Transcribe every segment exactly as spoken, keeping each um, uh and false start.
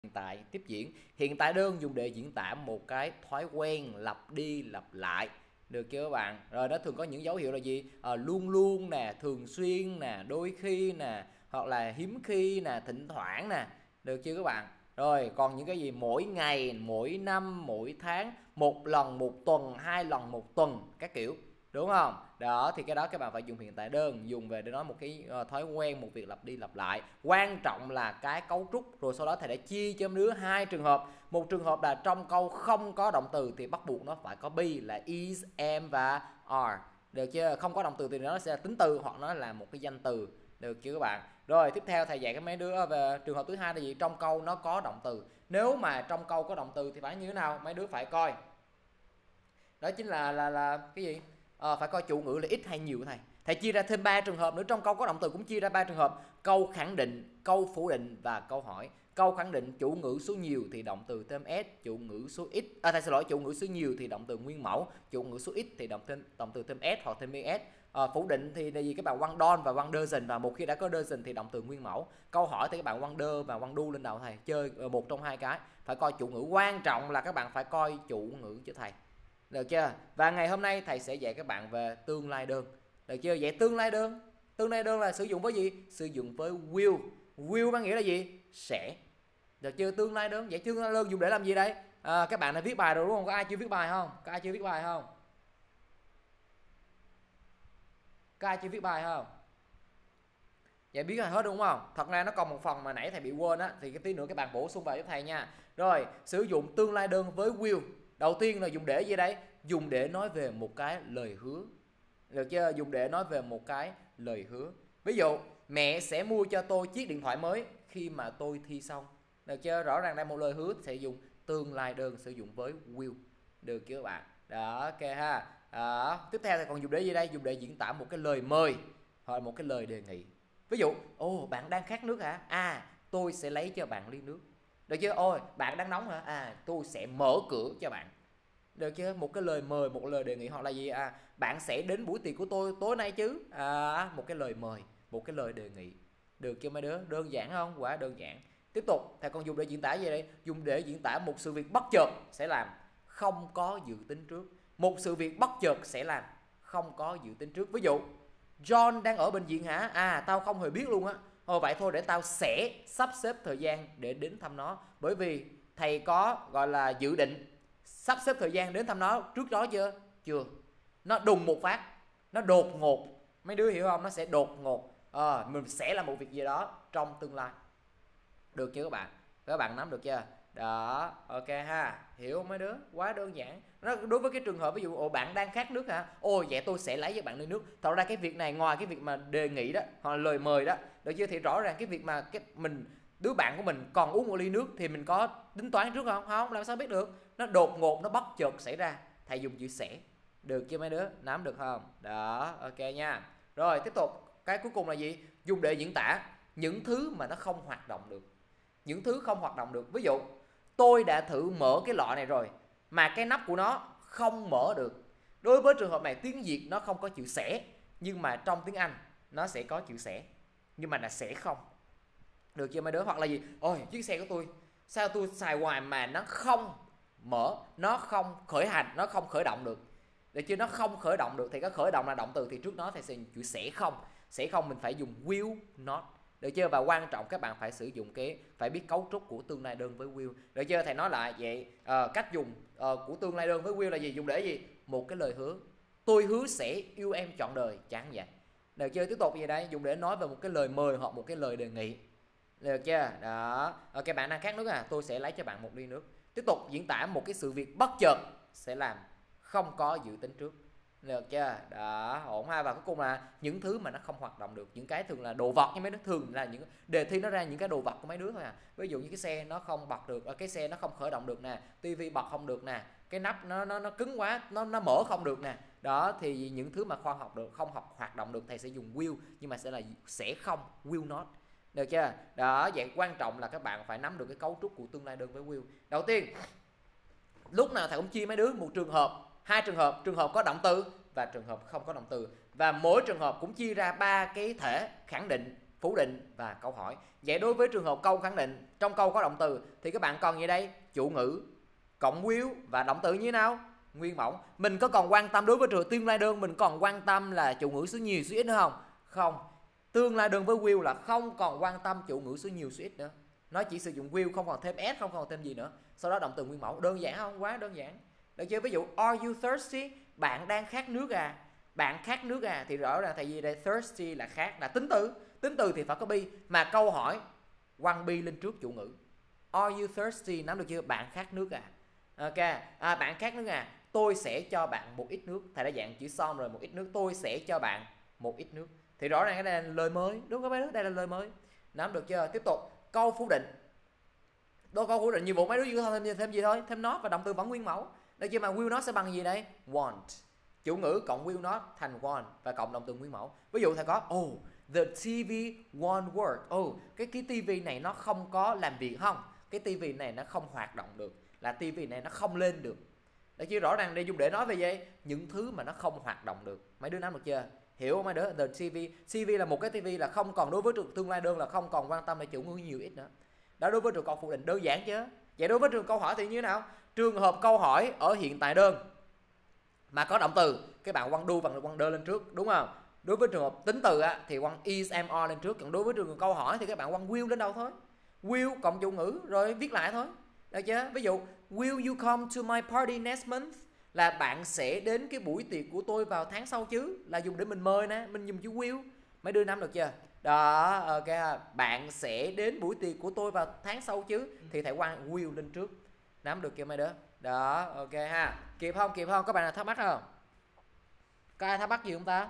hiện tại tiếp diễn. Hiện tại đơn dùng để diễn tả một cái thói quen lặp đi lặp lại, được chưa các bạn? Rồi nó thường có những dấu hiệu là gì? À, luôn luôn nè, thường xuyên nè, đôi khi nè, hoặc là hiếm khi nè, thỉnh thoảng nè, được chưa các bạn? Rồi còn những cái gì? Mỗi ngày, mỗi năm, mỗi tháng, một lần một tuần, hai lần một tuần, các kiểu, đúng không? Đó thì cái đó các bạn phải dùng hiện tại đơn, dùng về để nói một cái uh, thói quen, một việc lặp đi lặp lại. Quan trọng là cái cấu trúc. Rồi sau đó thầy đã chia cho đứa hai trường hợp. Một trường hợp là trong câu không có động từ thì bắt buộc nó phải có be là is, am và are, được chưa? Không có động từ thì nó sẽ là tính từ hoặc nó là một cái danh từ, được chưa các bạn? Rồi tiếp theo thầy dạy các mấy đứa về trường hợp thứ hai là gì? Trong câu nó có động từ. Nếu mà trong câu có động từ thì phải như thế nào? Mấy đứa phải coi. Đó chính là là là cái gì? À, phải coi chủ ngữ là ít hay nhiều thầy. Thầy chia ra thêm ba trường hợp nữa, trong câu có động từ cũng chia ra ba trường hợp: câu khẳng định, câu phủ định và câu hỏi. Câu khẳng định chủ ngữ số nhiều thì động từ thêm s, chủ ngữ số ít à thầy xin lỗi, chủ ngữ số nhiều thì động từ nguyên mẫu, chủ ngữ số ít thì động thêm động từ thêm s hoặc thêm es. À, phủ định thì là gì? Các bạn one don và one dozen, và một khi đã có dozen thì động từ nguyên mẫu. Câu hỏi thì các bạn one do và one do lên đầu thầy, chơi một trong hai cái, phải coi chủ ngữ. Quan trọng là các bạn phải coi chủ ngữ cho thầy, được chưa? Và ngày hôm nay thầy sẽ dạy các bạn về tương lai đơn, được chưa? Vậy tương lai đơn, tương lai đơn là sử dụng với gì? Sử dụng với will. Will mang nghĩa là gì? Sẽ, được chưa? Tương lai đơn. Vậy tương lai đơn dùng để làm gì đây? À, các bạn đã viết bài rồi đúng không? Có ai chưa viết bài không? Có ai chưa viết bài không? Có ai chưa viết bài không? Vậy biết là hết đúng không? Thật ra nó còn một phần mà nãy thầy bị quên á, thì cái tí nữa các bạn bổ sung vào giúp thầy nha. Rồi, sử dụng tương lai đơn với will. Đầu tiên là dùng để gì đấy? Dùng để nói về một cái lời hứa, được chưa? Dùng để nói về một cái lời hứa. Ví dụ, mẹ sẽ mua cho tôi chiếc điện thoại mới khi mà tôi thi xong, được chưa? Rõ ràng đây một lời hứa sẽ dùng tương lai đơn sử dụng với will, được chưa các bạn? Đó, ok ha. Đó. Tiếp theo thì còn dùng để gì đây? Dùng để diễn tả một cái lời mời hoặc một cái lời đề nghị. Ví dụ, ồ bạn đang khát nước hả? À, tôi sẽ lấy cho bạn ly nước. Được chưa? Ôi bạn đang nóng hả? À, tôi sẽ mở cửa cho bạn. Được chưa? Một cái lời mời, một lời đề nghị. Hoặc là gì? À, bạn sẽ đến buổi tiệc của tôi tối nay chứ? À, một cái lời mời, một cái lời đề nghị. Được chưa mấy đứa? Đơn giản không? Quá đơn giản. Tiếp tục, thầy còn dùng để diễn tả gì đây? Dùng để diễn tả một sự việc bất chợt sẽ làm, không có dự tính trước. Một sự việc bất chợt sẽ làm, không có dự tính trước. Ví dụ, John đang ở bệnh viện hả? À, tao không hề biết luôn á. Ồ, vậy thôi để tao sẽ sắp xếp thời gian để đến thăm nó. Bởi vì thầy có gọi là dự định sắp xếp thời gian đến thăm nó trước đó chưa? Chưa. Nó đùng một phát, nó đột ngột. Mấy đứa hiểu không? Nó sẽ đột ngột. À, mình sẽ làm một việc gì đó trong tương lai. Được chưa các bạn? Các bạn nắm được chưa? Đó, ok ha. Hiểu mấy đứa? Quá đơn giản. Nó đối với cái trường hợp ví dụ ồ bạn đang khát nước hả? Ồ vậy tôi sẽ lấy cho bạn ly nước. Thật ra cái việc này ngoài cái việc mà đề nghị đó hoặc là lời mời đó, được chưa? Thì rõ ràng cái việc mà cái mình đứa bạn của mình còn uống một ly nước thì mình có tính toán trước không? Không, làm sao biết được? Nó đột ngột, nó bất chợt xảy ra. Thầy dùng chữ sẽ. Được chưa mấy đứa? Nắm được không? Đó, ok nha. Rồi tiếp tục, cái cuối cùng là gì? Dùng để diễn tả những thứ mà nó không hoạt động được. Những thứ không hoạt động được. Ví dụ, tôi đã thử mở cái lọ này rồi mà cái nắp của nó không mở được. Đối với trường hợp này tiếng Việt nó không có chữ sẽ, nhưng mà trong tiếng Anh nó sẽ có chữ sẽ, nhưng mà là sẽ không. Được chưa mấy đứa? Hoặc là gì? Ôi chiếc xe của tôi sao tôi xài hoài mà nó không mở, nó không khởi hành, nó không khởi động được. Được chưa? Nó không khởi động được thì cái khởi động là động từ, thì trước nó thầy sẽ dùng chữ sẽ không. Sẽ không mình phải dùng will not. Được chưa? Và quan trọng các bạn phải sử dụng cái, phải biết cấu trúc của tương lai đơn với will. Được chưa? Thầy nói lại vậy, à, cách dùng à, của tương lai đơn với will là gì? Dùng để gì? Một cái lời hứa. Tôi hứa sẽ yêu em trọn đời, chẳng vậy. Được chưa? Tiếp tục gì đây? Dùng để nói về một cái lời mời hoặc một cái lời đề nghị. Được chưa? Đó. Ok, bạn đang khát nước à? Tôi sẽ lấy cho bạn một ly nước. Tiếp tục diễn tả một cái sự việc bất chợt sẽ làm, không có dự tính trước. Được chưa? Đó, ổn ha. Và cuối cùng là những thứ mà nó không hoạt động được. Những cái thường là đồ vật, nhưng mấy đứa thường là những đề thi nó ra những cái đồ vật của mấy đứa thôi à. Ví dụ như cái xe nó không bật được, cái xe nó không khởi động được nè, tivi bật không được nè, cái nắp nó nó nó cứng quá, nó nó mở không được nè. Đó thì những thứ mà khoa học được, không học hoạt động được thầy sẽ dùng will, nhưng mà sẽ là sẽ không, will not. Được chưa? Đó, vậy quan trọng là các bạn phải nắm được cái cấu trúc của tương lai đơn với will. Đầu tiên, lúc nào thầy cũng chia mấy đứa một trường hợp, hai trường hợp, trường hợp có động từ và trường hợp không có động từ, và mỗi trường hợp cũng chia ra ba cái thể khẳng định, phủ định và câu hỏi. Vậy đối với trường hợp câu khẳng định, trong câu có động từ thì các bạn còn gì đây? Chủ ngữ cộng will và động từ như thế nào? Nguyên mẫu. Mình có còn quan tâm đối với trường tương lai đơn mình còn quan tâm là chủ ngữ số nhiều số ít nữa không? Không. Tương lai đơn với will là không còn quan tâm chủ ngữ số nhiều số ít nữa. Nó chỉ sử dụng will, không còn thêm s, không còn thêm gì nữa. Sau đó động từ nguyên mẫu. Đơn giản không? Quá đơn giản. Được chưa? Ví dụ are you thirsty? Bạn đang khát nước à? Bạn khát nước à? Thì rõ ràng tại vì đây thirsty là khát, là tính từ. Tính từ thì phải có be, mà câu hỏi quăng be lên trước chủ ngữ. Are you thirsty? Nắm được chưa? Bạn khát nước à? Ok. À, bạn khát nước à? Tôi sẽ cho bạn một ít nước. Thầy đã dạng chữ xong rồi, một ít nước. Tôi sẽ cho bạn một ít nước. Thì rõ ràng cái đây là lời mới, đúng không mấy đứa? Đây là lời mới. Nắm được chưa? Tiếp tục câu phủ định. Đôi câu phủ định nhiệm vụ mấy đứa chỉ thêm, thêm, thêm gì thôi, thêm not và động từ vẫn nguyên mẫu. Được chưa? Mà will not sẽ bằng gì đây? Want. Chủ ngữ cộng will not thành want và cộng động từ nguyên mẫu. Ví dụ thầy có oh the ti vi won't work. Oh cái cái tivi này nó không có làm việc không? Cái tivi này nó không hoạt động được. Là tivi này nó không lên được. Được chưa? Rõ ràng đây dùng để nói về gì? Những thứ mà nó không hoạt động được. Mấy đứa nắm được chưa? Hiểu không mấy đứa? The ti vi. ti vi là một cái tivi là không còn, đối với trường tương lai đơn là không còn quan tâm về chủ ngữ nhiều ít nữa. Đó đối với trường câu phủ định đơn giản chứ. Vậy đối với trường câu hỏi thì như thế nào? Trường hợp câu hỏi ở hiện tại đơn mà có động từ, các bạn quăng do và quăng đơ lên trước, đúng không? Đối với trường hợp tính từ á, thì quăng is, am, are lên trước. Còn đối với trường hợp câu hỏi thì các bạn quăng will lên đầu thôi. Will cộng chủ ngữ rồi viết lại thôi. Được chưa? Ví dụ will you come to my party next month? Là bạn sẽ đến cái buổi tiệc của tôi vào tháng sau chứ. Là dùng để mình mời nè, mình dùng chữ will. Mấy đứa nắm được chưa? Đó, ok. Bạn sẽ đến buổi tiệc của tôi vào tháng sau chứ. Thì thầy quăng will lên trước. Nắm được chưa mấy đứa? Đó, ok ha. Kịp không? Kịp không? Có bạn nào thắc mắc không? Có ai thắc mắc gì không ta?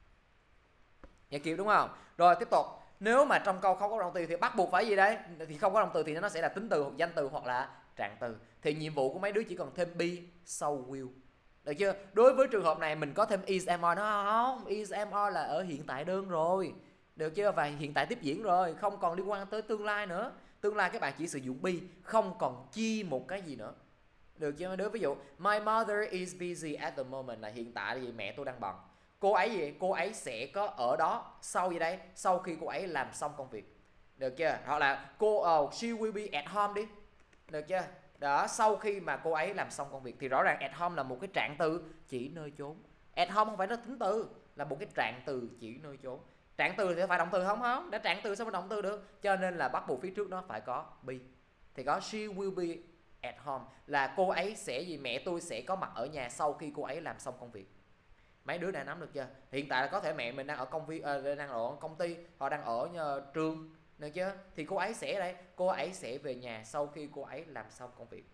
Dạ kịp đúng không? Rồi tiếp tục. Nếu mà trong câu không có động từ thì bắt buộc phải gì đấy? Thì không có động từ thì nó sẽ là tính từ hoặc danh từ hoặc là trạng từ. Thì nhiệm vụ của mấy đứa chỉ cần thêm be sau will. Được chưa? Đối với trường hợp này mình có thêm is, am, are nó không? Is, am, are là ở hiện tại đơn rồi. Được chưa? Và hiện tại tiếp diễn rồi, không còn liên quan tới tương lai nữa. Tương lai các bạn chỉ sử dụng be, không còn chi một cái gì nữa. Được chưa? Đối ví dụ my mother is busy at the moment là hiện tại là gì? Mẹ tôi đang bận. Cô ấy gì? Cô ấy sẽ có ở đó sau gì đây? Sau khi cô ấy làm xong công việc. Được chưa? Hoặc là cô uh, she will be at home đi. Được chưa? Đó, sau khi mà cô ấy làm xong công việc thì rõ ràng at home là một cái trạng từ chỉ nơi chốn. At home không phải là tính từ, là một cái trạng từ chỉ nơi chốn. Trạng từ thì phải động từ không không? Đã trạng từ sao mà động từ được? Cho nên là bắt buộc phía trước nó phải có be. Thì có she will be at home là cô ấy sẽ gì? Mẹ tôi sẽ có mặt ở nhà sau khi cô ấy làm xong công việc. Mấy đứa này nắm được chưa? Hiện tại là có thể mẹ mình đang ở công viên, uh, đang ở công ty hoặc đang ở uh, trường, được chưa? Thì cô ấy sẽ đây, cô ấy sẽ về nhà sau khi cô ấy làm xong công việc.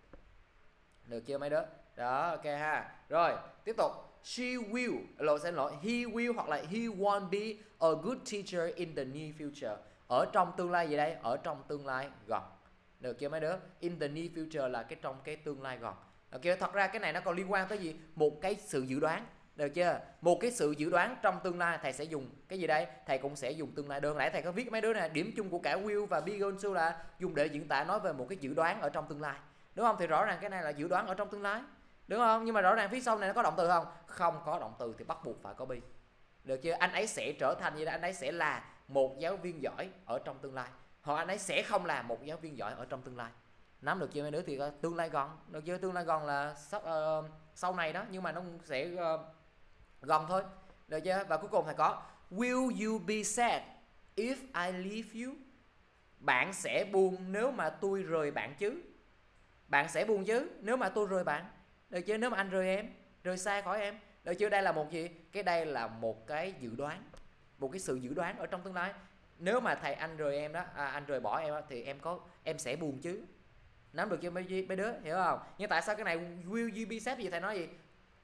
Được chưa mấy đứa? Đó, ok ha. Rồi, tiếp tục. She will, lỗi xin lỗi, he will hoặc là he won't be a good teacher in the near future. Ở trong tương lai gì đây? Ở trong tương lai gần. Được chưa mấy đứa? In the near future là cái trong cái tương lai gần. Ok, thật ra cái này nó còn liên quan tới gì? Một cái sự dự đoán. Được chưa? Một cái sự dự đoán trong tương lai thầy sẽ dùng cái gì đây? Thầy cũng sẽ dùng tương lai đơn. Nãy thầy có viết mấy đứa này, điểm chung của cả will và be going to là dùng để diễn tả nói về một cái dự đoán ở trong tương lai. Đúng không? Thì rõ ràng cái này là dự đoán ở trong tương lai. Đúng không? Nhưng mà rõ ràng phía sau này nó có động từ không? Không có động từ thì bắt buộc phải có be. Được chưa? Anh ấy sẽ trở thành gì đó? Anh ấy sẽ là một giáo viên giỏi ở trong tương lai. Hoặc anh ấy sẽ không là một giáo viên giỏi ở trong tương lai. Nắm được chưa mấy đứa? Thì tương lai gần. Được chưa? Tương lai gần là sắp, uh, sau này đó, nhưng mà nó cũng sẽ uh, gần thôi. Được chưa? Và cuối cùng thầy có will you be sad if I leave you? Bạn sẽ buồn nếu mà tôi rời bạn chứ? Bạn sẽ buồn chứ nếu mà tôi rời bạn? Được chưa? Nếu mà anh rời em, rời xa khỏi em. Được chưa? Đây là một gì? Cái đây là một cái dự đoán, một cái sự dự đoán ở trong tương lai. Nếu mà thầy anh rời em đó, à, anh rời bỏ em đó, thì em có em sẽ buồn chứ? Nắm được chưa mấy, mấy đứa? Hiểu không? Nhưng tại sao cái này will you be sad gì thầy nói gì?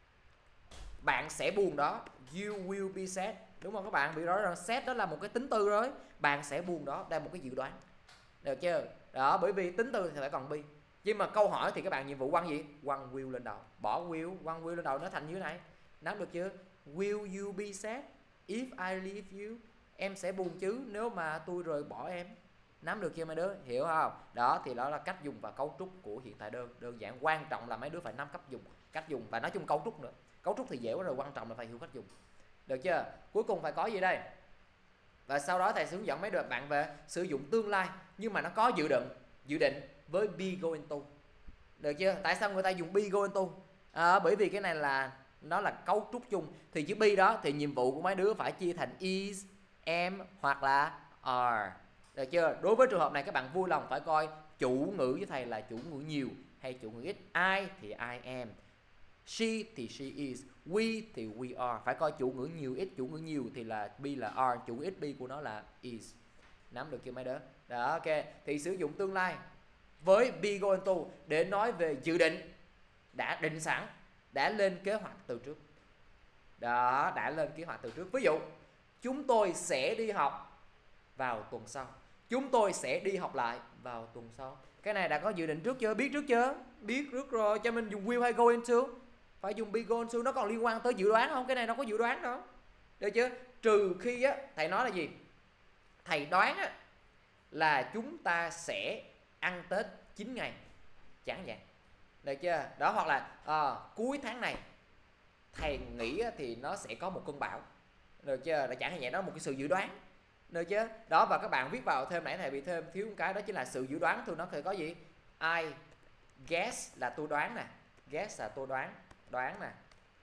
Bạn sẽ buồn đó, you will be sad, đúng không các bạn? Bị rõ ràng sad đó là một cái tính từ rồi. Bạn sẽ buồn đó, đây là một cái dự đoán. Được chưa? Đó, bởi vì tính từ thì phải còn be. Nhưng mà câu hỏi thì các bạn nhiệm vụ quăng gì? Quăng will lên đầu. Bỏ will, quăng will lên đầu nó thành như thế này. Nắm được chưa? Will you be sad if I leave you? Em sẽ buồn chứ nếu mà tôi rời bỏ em. Nắm được chưa mấy đứa? Hiểu không? Đó thì đó là cách dùng và cấu trúc của hiện tại đơn. Đơn giản, quan trọng là mấy đứa phải nắm cách dùng, cách dùng và nói chung cấu trúc nữa. Cấu trúc thì dễ quá rồi, quan trọng là phải hiểu cách dùng. Được chưa? Cuối cùng phải có gì đây? Và sau đó thầy sẽ hướng dẫn mấy đứa bạn về sử dụng tương lai nhưng mà nó có dự định dự định với be going to. Được chưa? Tại sao người ta dùng be going to? À, bởi vì cái này là nó là cấu trúc chung. Thì chữ be đó thì nhiệm vụ của mấy đứa phải chia thành is, am hoặc là are. Được chưa? Đối với trường hợp này các bạn vui lòng phải coi chủ ngữ với thầy là chủ ngữ nhiều hay chủ ngữ ít. I thì I am, she thì she is, we thì we are. Phải coi chủ ngữ nhiều ít. Chủ ngữ nhiều thì là be là are, chủ ngữ ít be của nó là is. Nắm được chưa mấy đứa? Đó, ok. Thì sử dụng tương lai với be going to để nói về dự định, đã định sẵn, đã lên kế hoạch từ trước. Đó, đã lên kế hoạch từ trước. Ví dụ chúng tôi sẽ đi học vào tuần sau, chúng tôi sẽ đi học lại vào tuần sau. Cái này đã có dự định trước chưa? Biết trước chưa? Biết trước rồi. Cho mình dùng will hay go into? Phải dùng be going to. Nó còn liên quan tới dự đoán không? Cái này nó có dự đoán đâu. Được chưa? Trừ khi á, thầy nói là gì? Thầy đoán á, là chúng ta sẽ ăn Tết chín ngày, chẳng vậy. Được chưa? Đó, hoặc là à, cuối tháng này thầy nghĩ thì nó sẽ có một cơn bão. Được chưa? Là chẳng hạn vậy, đó là một cái sự dự đoán. Được chưa? Đó, và các bạn viết vào thêm, nãy thầy bị thêm thiếu một cái, đó chính là sự dự đoán. Thường nó phải có gì? I guess là tôi đoán nè. Guess là tôi đoán, đoán nè.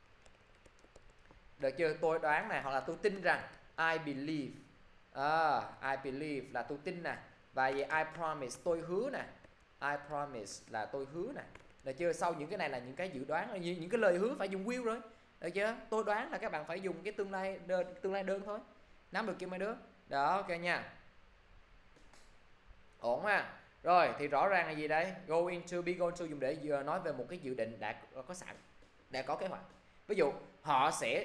Được chưa? Tôi đoán nè, hoặc là tôi tin rằng. I believe. À, I believe là tôi tin nè. Và vậy I promise, tôi hứa nè. I promise là tôi hứa nè. Được chưa? Sau những cái này là những cái dự đoán, những cái lời hứa phải dùng will rồi. Được chưa? Tôi đoán là các bạn phải dùng cái tương lai đơn, tương lai đơn thôi. Nắm được chưa mấy đứa? Đó, ok nha. Ổn ha. Rồi, thì rõ ràng là gì đây? Go into, be going to dùng để vừa nói về một cái dự định đã có sẵn, đã có kế hoạch. Ví dụ, họ sẽ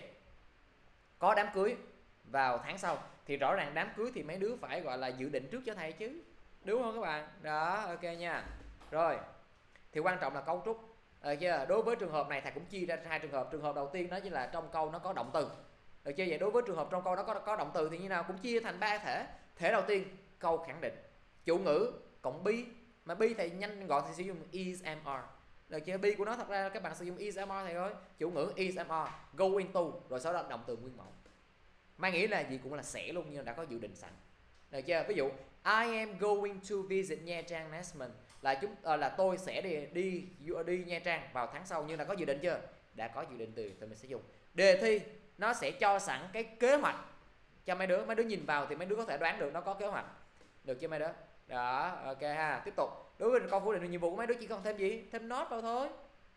có đám cưới vào tháng sau. Thì rõ ràng đám cưới thì mấy đứa phải gọi là dự định trước cho thầy chứ. Đúng không các bạn? Đó, ok nha. Rồi, thì quan trọng là cấu trúc. Được chưa? Đối với trường hợp này thầy cũng chia ra hai trường hợp. Trường hợp đầu tiên đó chính là trong câu nó có động từ. Được chưa? Vậy đối với trường hợp trong câu đó có, có động từ thì như nào? Cũng chia thành ba thể. Thể đầu tiên, câu khẳng định. Chủ ngữ cộng be. Mà be thì nhanh gọn thì sử dụng is, am, are. Được chưa? Be của nó thật ra các bạn sử dụng is, am, are thầy ơi. Chủ ngữ is, am, are. Go into. Rồi sau đó động từ nguyên mẫu. Mang nghĩa là gì cũng là sẽ luôn, nhưng đã có dự định sẵn. Được chưa? Ví dụ I am going to visit Nha Trang next month. Là chúng uh, là tôi sẽ đi đi đi Nha Trang vào tháng sau, nhưng đã có dự định chưa? Đã có dự định từ thì mình sẽ dùng. Đề thi nó sẽ cho sẵn cái kế hoạch cho mấy đứa, mấy đứa nhìn vào thì mấy đứa có thể đoán được nó có kế hoạch. Được chưa mấy đứa? Đó, ok ha. Tiếp tục. Đối với câu phủ định nhiệm vụ của mấy đứa chỉ còn thêm gì? Thêm not vào thôi.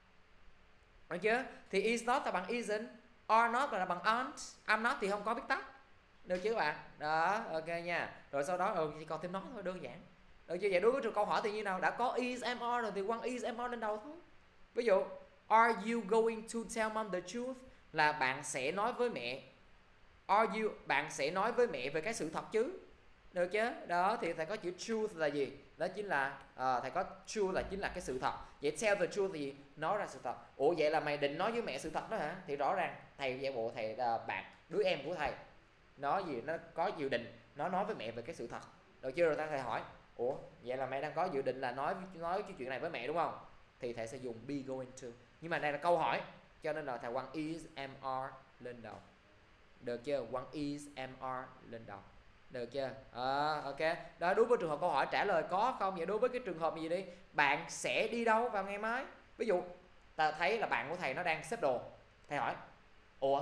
Được chưa? Thì is not là bằng isn't, are not là bằng aren't, I'm not thì không có viết tắt. Được chưa các bạn? Đó, ok nha. Rồi sau đó ừ, chỉ còn thêm nó thôi, đơn giản. Được chưa? Vậy đối với câu hỏi thì như nào? Đã có is, am, are rồi thì quăng is, am, are lên đầu thôi. Ví dụ are you going to tell mom the truth? Là bạn sẽ nói với mẹ. Are you, bạn sẽ nói với mẹ về cái sự thật chứ? Được chưa? Đó, thì thầy có chữ truth là gì? Đó chính là à, thầy có truth là chính là cái sự thật. Vậy tell the truth thì gì? Nói ra sự thật. Ủa vậy là mày định nói với mẹ sự thật đó hả? Thì rõ ràng thầy giả bộ thầy là bạn, đứa em của thầy nói gì nó có dự định nó nói với mẹ về cái sự thật. Được chưa? Rồi ta thầy hỏi ủa vậy là mẹ đang có dự định là nói nói cái chuyện này với mẹ đúng không? Thì thầy sẽ dùng be going to. Nhưng mà đây là câu hỏi cho nên là thầy quăng is, am, are lên đầu. Được chưa? Quăng is, am, are lên đầu. Được chưa? À, ok. Đó, đối với trường hợp câu hỏi trả lời có không? Vậy đối với cái trường hợp gì đi? Bạn sẽ đi đâu vào ngày mai? Ví dụ ta thấy là bạn của thầy nó đang xếp đồ. Thầy hỏi ủa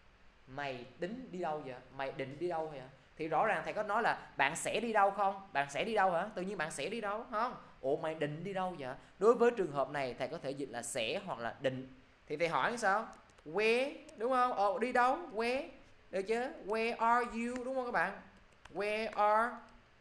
mày tính đi đâu vậy? Mày định đi đâu vậy? Thì rõ ràng thầy có nói là bạn sẽ đi đâu không? Bạn sẽ đi đâu hả? Tự nhiên bạn sẽ đi đâu không? Ủa mày định đi đâu vậy? Đối với trường hợp này thầy có thể dịch là sẽ hoặc là định. Thì thầy hỏi sao? Where, đúng không? Ồ, đi đâu? Where. Được chưa? Where are you, đúng không các bạn? Where are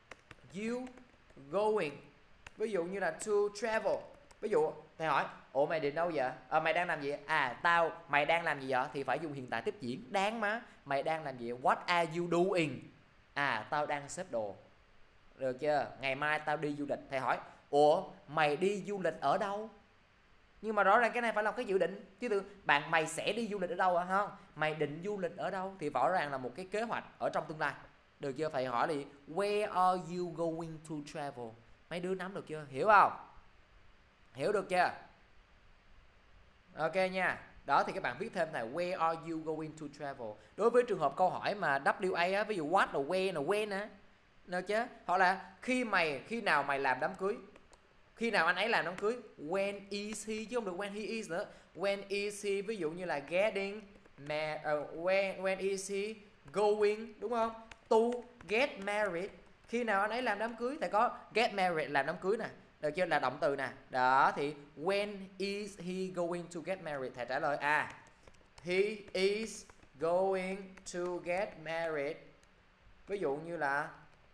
you going? Ví dụ như là to travel. Ví dụ thầy hỏi ủa mày định đâu vậy? À, mày đang làm gì? À tao, mày đang làm gì vậy? Thì phải dùng hiện tại tiếp diễn. Đáng má. Mày đang làm gì? What are you doing? À tao đang xếp đồ. Được chưa? Ngày mai tao đi du lịch. Thầy hỏi ủa mày đi du lịch ở đâu? Nhưng mà rõ ràng cái này phải là cái dự định. Chứ từ bạn mày sẽ đi du lịch ở đâu hả? Không? Mày định du lịch ở đâu? Thì rõ ràng là một cái kế hoạch ở trong tương lai. Được chưa? Thầy hỏi đi where are you going to travel? Mấy đứa nắm được chưa? Hiểu không? Hiểu được chưa? Ok nha. Đó thì các bạn viết thêm là where are you going to travel. Đối với trường hợp câu hỏi mà W A á, ví dụ what là where là when á, được chứ? Hoặc là khi mày khi nào mày làm đám cưới, khi nào anh ấy làm đám cưới, when is he, chứ không được when he is nữa. When is he, ví dụ như là getting ma uh, when when is he going, đúng không? To get married, khi nào anh ấy làm đám cưới, thầy có get married làm đám cưới nè, được chưa, là động từ nè. Đó thì when is he going to get married, thầy trả lời à he is going to get married, ví dụ như là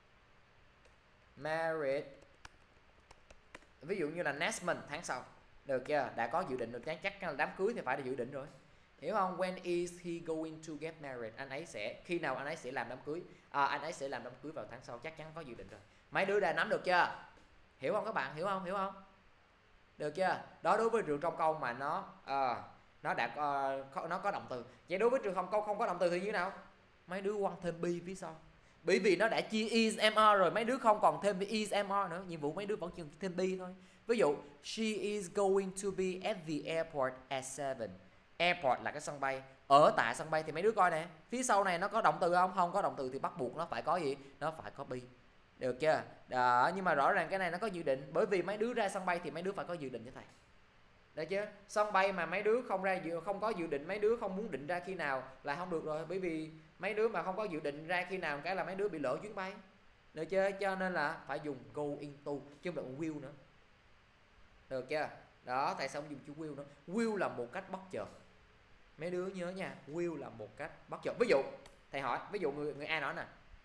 married, ví dụ như là next month, tháng sau, được chưa, đã có dự định được, chắc chắc là đám cưới thì phải là dự định rồi, hiểu không? When is he going to get married, anh ấy sẽ, khi nào anh ấy sẽ làm đám cưới, à, anh ấy sẽ làm đám cưới vào tháng sau, chắc chắn có dự định rồi. Mấy đứa đã nắm được chưa, hiểu không các bạn, hiểu không, hiểu không, được chưa? Đó, đối với trường trong câu mà nó uh, nó đã uh, nó có động từ. Vậy đối với trường hợp câu không có động từ thì như thế nào? Mấy đứa quăng thêm be phía sau, bởi vì nó đã chia is mr rồi, mấy đứa không còn thêm is mr nữa, nhiệm vụ mấy đứa vẫn chừng thêm be thôi. Ví dụ she is going to be at the airport at seven. Airport là cái sân bay, ở tại sân bay, thì mấy đứa coi nè, phía sau này nó có động từ không? Không có động từ thì bắt buộc nó phải có gì, nó phải có be, được chưa? Đó, nhưng mà rõ ràng cái này nó có dự định, bởi vì mấy đứa ra sân bay thì mấy đứa phải có dự định với thầy, được chưa? Sân bay mà mấy đứa không ra không có dự định, mấy đứa không muốn định ra khi nào là không được rồi, bởi vì mấy đứa mà không có dự định ra khi nào cái là mấy đứa bị lỡ chuyến bay, được chưa? Cho nên là phải dùng go into chứ không được will nữa, được chưa? Đó, tại sao không dùng chữ will nữa? Will là một cách bất chợt, mấy đứa nhớ nha, will là một cách bất chợt. Ví dụ thầy hỏi, ví dụ người người A nói nè,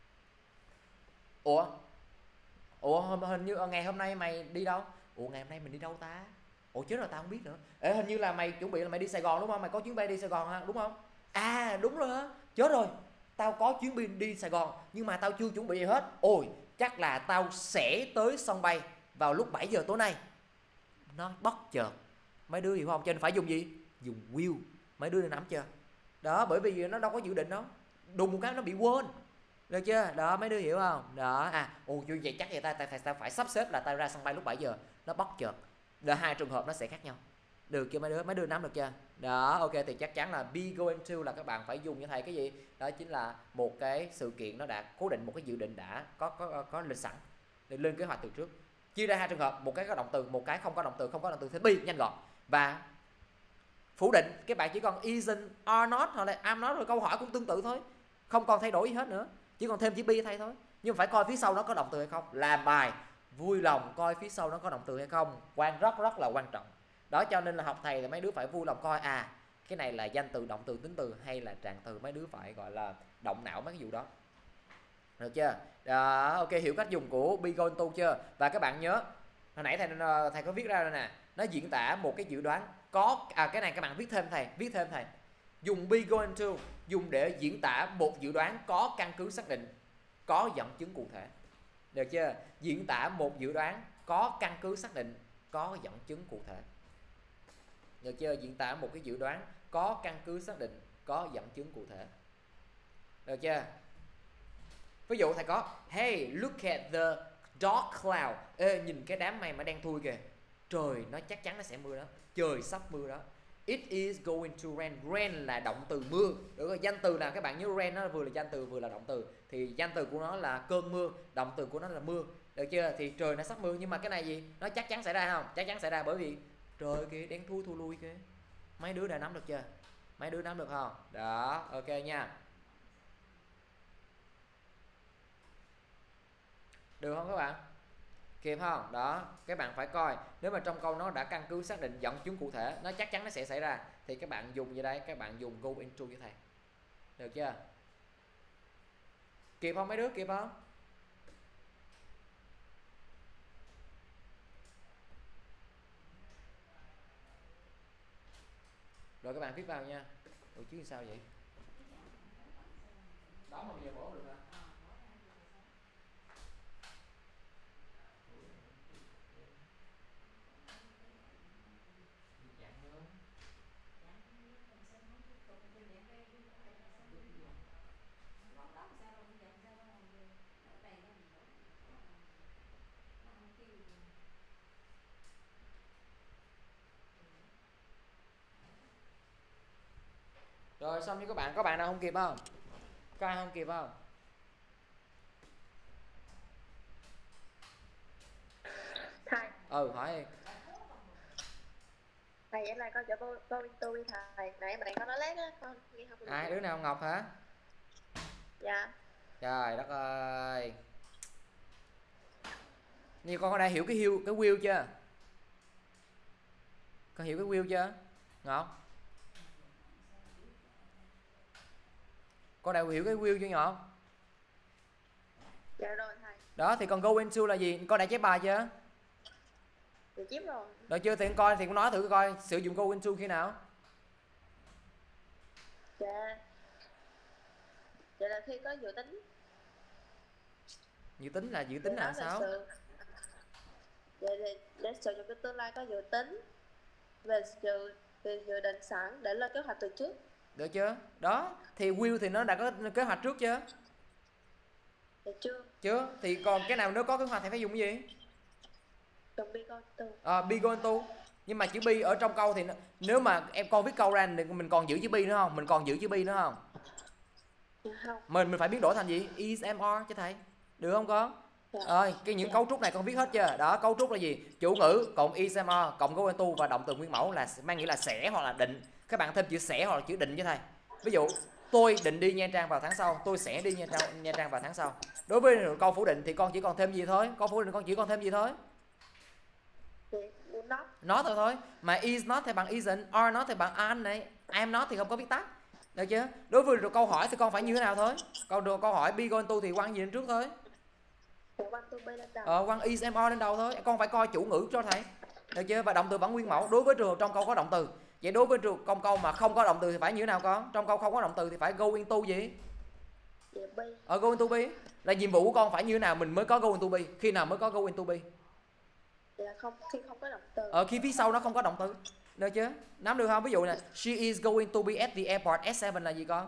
ủa ủa hình như ngày hôm nay mày đi đâu? Ủa ngày hôm nay mình đi đâu ta? Ủa chết rồi tao không biết nữa. Ê, hình như là mày chuẩn bị là mày đi Sài Gòn đúng không? Mày có chuyến bay đi Sài Gòn ha, đúng không? À đúng rồi á, chết rồi, tao có chuyến bay đi Sài Gòn nhưng mà tao chưa chuẩn bị gì hết. Ôi chắc là tao sẽ tới sân bay vào lúc bảy giờ tối nay. Nó bất chợt, mấy đứa hiểu không? Cho nên phải dùng gì? Dùng will. Mấy đứa đã nắm chưa? Đó, bởi vì nó đâu có dự định đâu, đùng một cái nó bị quên, được chưa? Đó, mấy đứa hiểu không? Đó, à ồ chưa vậy chắc vậy ta, ta, ta, ta phải sắp xếp là tao ra sân bay lúc bảy giờ, nó bất chợt. Đó, hai trường hợp nó sẽ khác nhau, được chưa mấy đứa? Mấy đứa nắm được chưa? Đó, ok, thì chắc chắn là be going to là các bạn phải dùng như thầy cái gì? Đó chính là một cái sự kiện nó đã cố định, một cái dự định đã có có có, có lịch sẵn, để lên kế hoạch từ trước. Chia ra hai trường hợp, một cái có động từ, một cái không có động từ. Không có động từ thì be nhanh gọn, và phủ định các bạn chỉ còn isn't, are not hoặc là am not, rồi câu hỏi cũng tương tự thôi, không còn thay đổi gì hết nữa, chỉ còn thêm chữ be thay thôi. Nhưng phải coi phía sau nó có động từ hay không. Làm bài vui lòng coi phía sau nó có động từ hay không, quan rất rất là quan trọng. Đó, cho nên là học thầy thì mấy đứa phải vui lòng coi à cái này là danh từ, động từ, tính từ hay là trạng từ. Mấy đứa phải gọi là động não mấy cái vụ đó, được chưa? Đó, ok, hiểu cách dùng của be going to chưa? Và các bạn nhớ hồi nãy thầy thầy có viết ra rồi nè, nó diễn tả một cái dự đoán có, à cái này các bạn viết thêm thầy, viết thêm thầy, dùng be going to dùng để diễn tả một dự đoán có căn cứ xác định, có dẫn chứng cụ thể, được chưa? Diễn tả một dự đoán có căn cứ xác định, có dẫn chứng cụ thể, được chưa? Diễn tả một cái dự đoán có căn cứ xác định, có dẫn chứng cụ thể, được chưa? Ví dụ thầy có hey look at the dark cloud. Ê, nhìn cái đám mây mà đen thui kìa, trời nó chắc chắn nó sẽ mưa đó, trời sắp mưa đó. It is going to rain. Rain là động từ mưa, được rồi? Danh từ là các bạn nhớ rain nó vừa là danh từ vừa là động từ, thì danh từ của nó là cơn mưa, động từ của nó là mưa, được chưa? Thì trời nó sắp mưa, nhưng mà cái này gì? Nó chắc chắn xảy ra không? Chắc chắn xảy ra, bởi vì trời kìa đen thui thu lui kìa. Mấy đứa đã nắm được chưa? Mấy đứa nắm được không? Đó, ok nha. Được không các bạn? Kịp không? Đó, các bạn phải coi, nếu mà trong câu nó đã căn cứ xác định, dẫn chứng cụ thể, nó chắc chắn nó sẽ xảy ra, thì các bạn dùng gì đây? Các bạn dùng go into với thầy, được chưa? Kịp không mấy đứa? Kịp không? Rồi các bạn viết vào nha. Ủa chứ sao vậy? Đó mà bây giờ bỏ được hả? Rồi xong như các bạn, có bạn nào không kịp không? Có ai không kịp không? Thầy. Ừ, hỏi đi. Thầy em lại con cho cô cô tôi thầy. Nãy mà con nói lát á, con nghe không được. Ai, đứa nào Ngọc hả? Dạ. Trời đất ơi. Như con có đã hiểu cái hiu cái wheel chưa? Con hiểu cái wheel chưa? Ngọc. Con đã hiểu cái wheel chưa Ngọc? Dạ rồi thầy. Đó thì con go into là gì? Con đã chép bài chưa? Dạ chép rồi. Được chưa? Thì con coi thì con nói thử coi sử dụng go into khi nào? Dạ. Dạ là khi có dự tính. Dự tính là dự tính Dạ là sao? sự... Dạ để, để sử dụng cái tương lai có dự tính về dự về dự định sẵn để lên kế hoạch từ trước. Được chưa? Đó, thì will thì nó đã có kế hoạch trước chưa? Dạ chưa. Chưa? Thì còn cái nào nếu có kế hoạch thì phải dùng cái gì? Dùng be going to. À, be going to. Nhưng mà chữ be ở trong câu thì nó, nếu mà em con viết câu ra thì mình còn giữ chữ be nữa không? Mình còn giữ chữ be nữa không? Dạ không. Mình mình phải biến đổi thành gì? Is, am, are chứ thầy. Được không con? Dạ. Rồi, cái những dạ. cấu trúc này con viết hết chưa? Đó, cấu trúc là gì? Chủ ngữ cộng is, am, are cộng go into và động từ nguyên mẫu là mang nghĩa là sẽ hoặc là định. Các bạn thêm chữ sẽ hoặc là chữ định cho thầy. Ví dụ tôi định đi Nha Trang vào tháng sau, tôi sẽ đi Nha Trang, Nha Trang vào tháng sau. Đối với câu phủ định thì con chỉ còn thêm gì thôi? Câu phủ định con chỉ còn thêm gì thôi? Not. Not thôi thôi. Mà is not thì bằng isn't, are not thì bằng aren't này, am not thì không có viết tắt. Được chưa? Đối với câu hỏi thì con phải như thế nào thôi? Câu câu hỏi be going to thì quăng gì lên trước thôi? Quăng to be lên đầu. Ờ, quăng is, am, are lên đầu thôi. Con phải coi chủ ngữ cho thầy. Được chưa? Và động từ vẫn nguyên mẫu. Đối với trường hợp trong câu có động từ. Vậy đối với trường công câu mà không có động từ thì phải như thế nào con? Trong câu không có động từ thì phải go into gì? Dạ be. Ờ, go into be. Là nhiệm vụ của con phải như thế nào mình mới có go into be? Khi nào mới có go into be? Là không, khi không có động từ. Ờ, khi phía sau nó không có động từ. Được chưa? Nắm được không? Ví dụ nè, she is going to be at the airport at seven là gì con?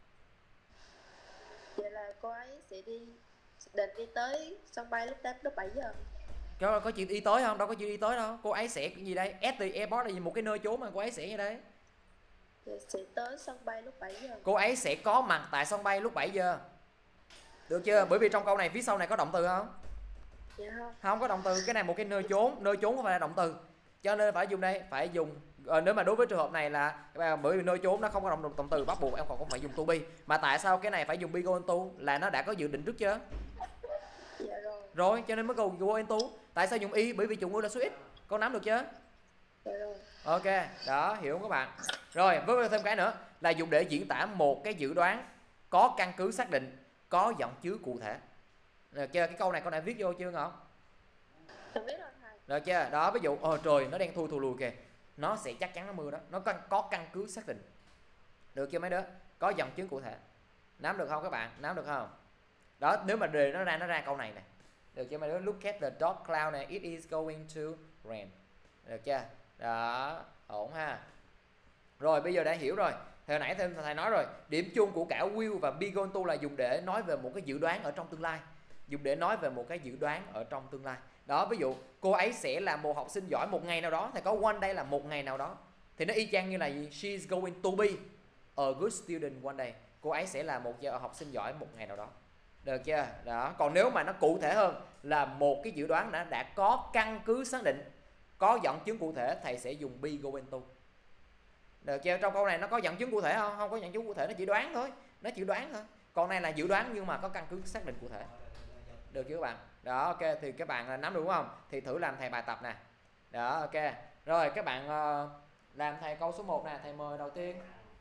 Vậy là cô ấy sẽ đi định đi tới sân bay lúc tám lúc bảy giờ. Có có chuyện đi tới không? Đâu có chuyện đi tới đâu. Cô ấy sẽ cái gì đây? At the airport là gì? Một cái nơi trốn mà cô ấy sẽ như đây. Sẽ tới sân bay lúc bảy giờ. Cô ấy sẽ có mặt tại sân bay lúc bảy giờ. Được chưa? Bởi vì trong câu này phía sau này có động từ không? Dạ không. Không có động từ, cái này một cái nơi trốn, nơi trốn không phải là động từ. Cho nên phải dùng đây, phải dùng ờ, nếu mà đối với trường hợp này là bởi vì nơi trốn nó không có động động từ bắt buộc em còn không phải dùng to be. Mà tại sao cái này phải dùng be going to là nó đã có dự định trước chưa? Dạ rồi. Rồi, cho nên mới cầu go into. Tại sao dùng y? Bởi vì chủ ngữ là số ít. Con nắm được chưa? Dạ rồi. Ok, đó, hiểu không các bạn? Rồi, với thêm cái nữa là dùng để diễn tả một cái dự đoán có căn cứ xác định, có dẫn chứng cụ thể. Được chưa? Cái câu này con đã viết vô chưa Ngọc? Tôi biết rồi thầy. Được chưa? Đó, ví dụ ờ trời nó đang thui thù lùi kìa, nó sẽ chắc chắn nó mưa đó, nó có, có căn cứ xác định. Được chưa mấy đứa? Có dẫn chứng cụ thể. Nắm được không các bạn? Nắm được không? Đó, nếu mà đề nó ra nó ra câu này nè. Được chưa mấy đứa? Look at the dark cloud này, it is going to rain. Được chưa? Đó, ổn ha. Rồi bây giờ đã hiểu rồi. Hồi nãy thêm thầy nói rồi, điểm chung của cả will và be going to là dùng để nói về một cái dự đoán ở trong tương lai. Dùng để nói về một cái dự đoán ở trong tương lai. Đó, ví dụ cô ấy sẽ là một học sinh giỏi một ngày nào đó, thì có one day là một ngày nào đó. Thì nó y chang như là gì? She's going to be a good student one day. Cô ấy sẽ là một học sinh giỏi một ngày nào đó. Được chưa? Đó, còn nếu mà nó cụ thể hơn là một cái dự đoán đã đã có căn cứ xác định, có dẫn chứng cụ thể, thầy sẽ dùng be going to. Được chưa? Trong câu này nó có dẫn chứng cụ thể không? Không có dẫn chứng cụ thể, nó chỉ đoán thôi. Nó chỉ đoán thôi. Còn này là dự đoán nhưng mà có căn cứ xác định cụ thể. Được chưa các bạn? Đó, ok, thì các bạn nắm được đúng không? Thì thử làm thầy bài tập nè. Đó, ok. Rồi các bạn uh, làm thầy câu số một nè, thầy mời đầu tiên.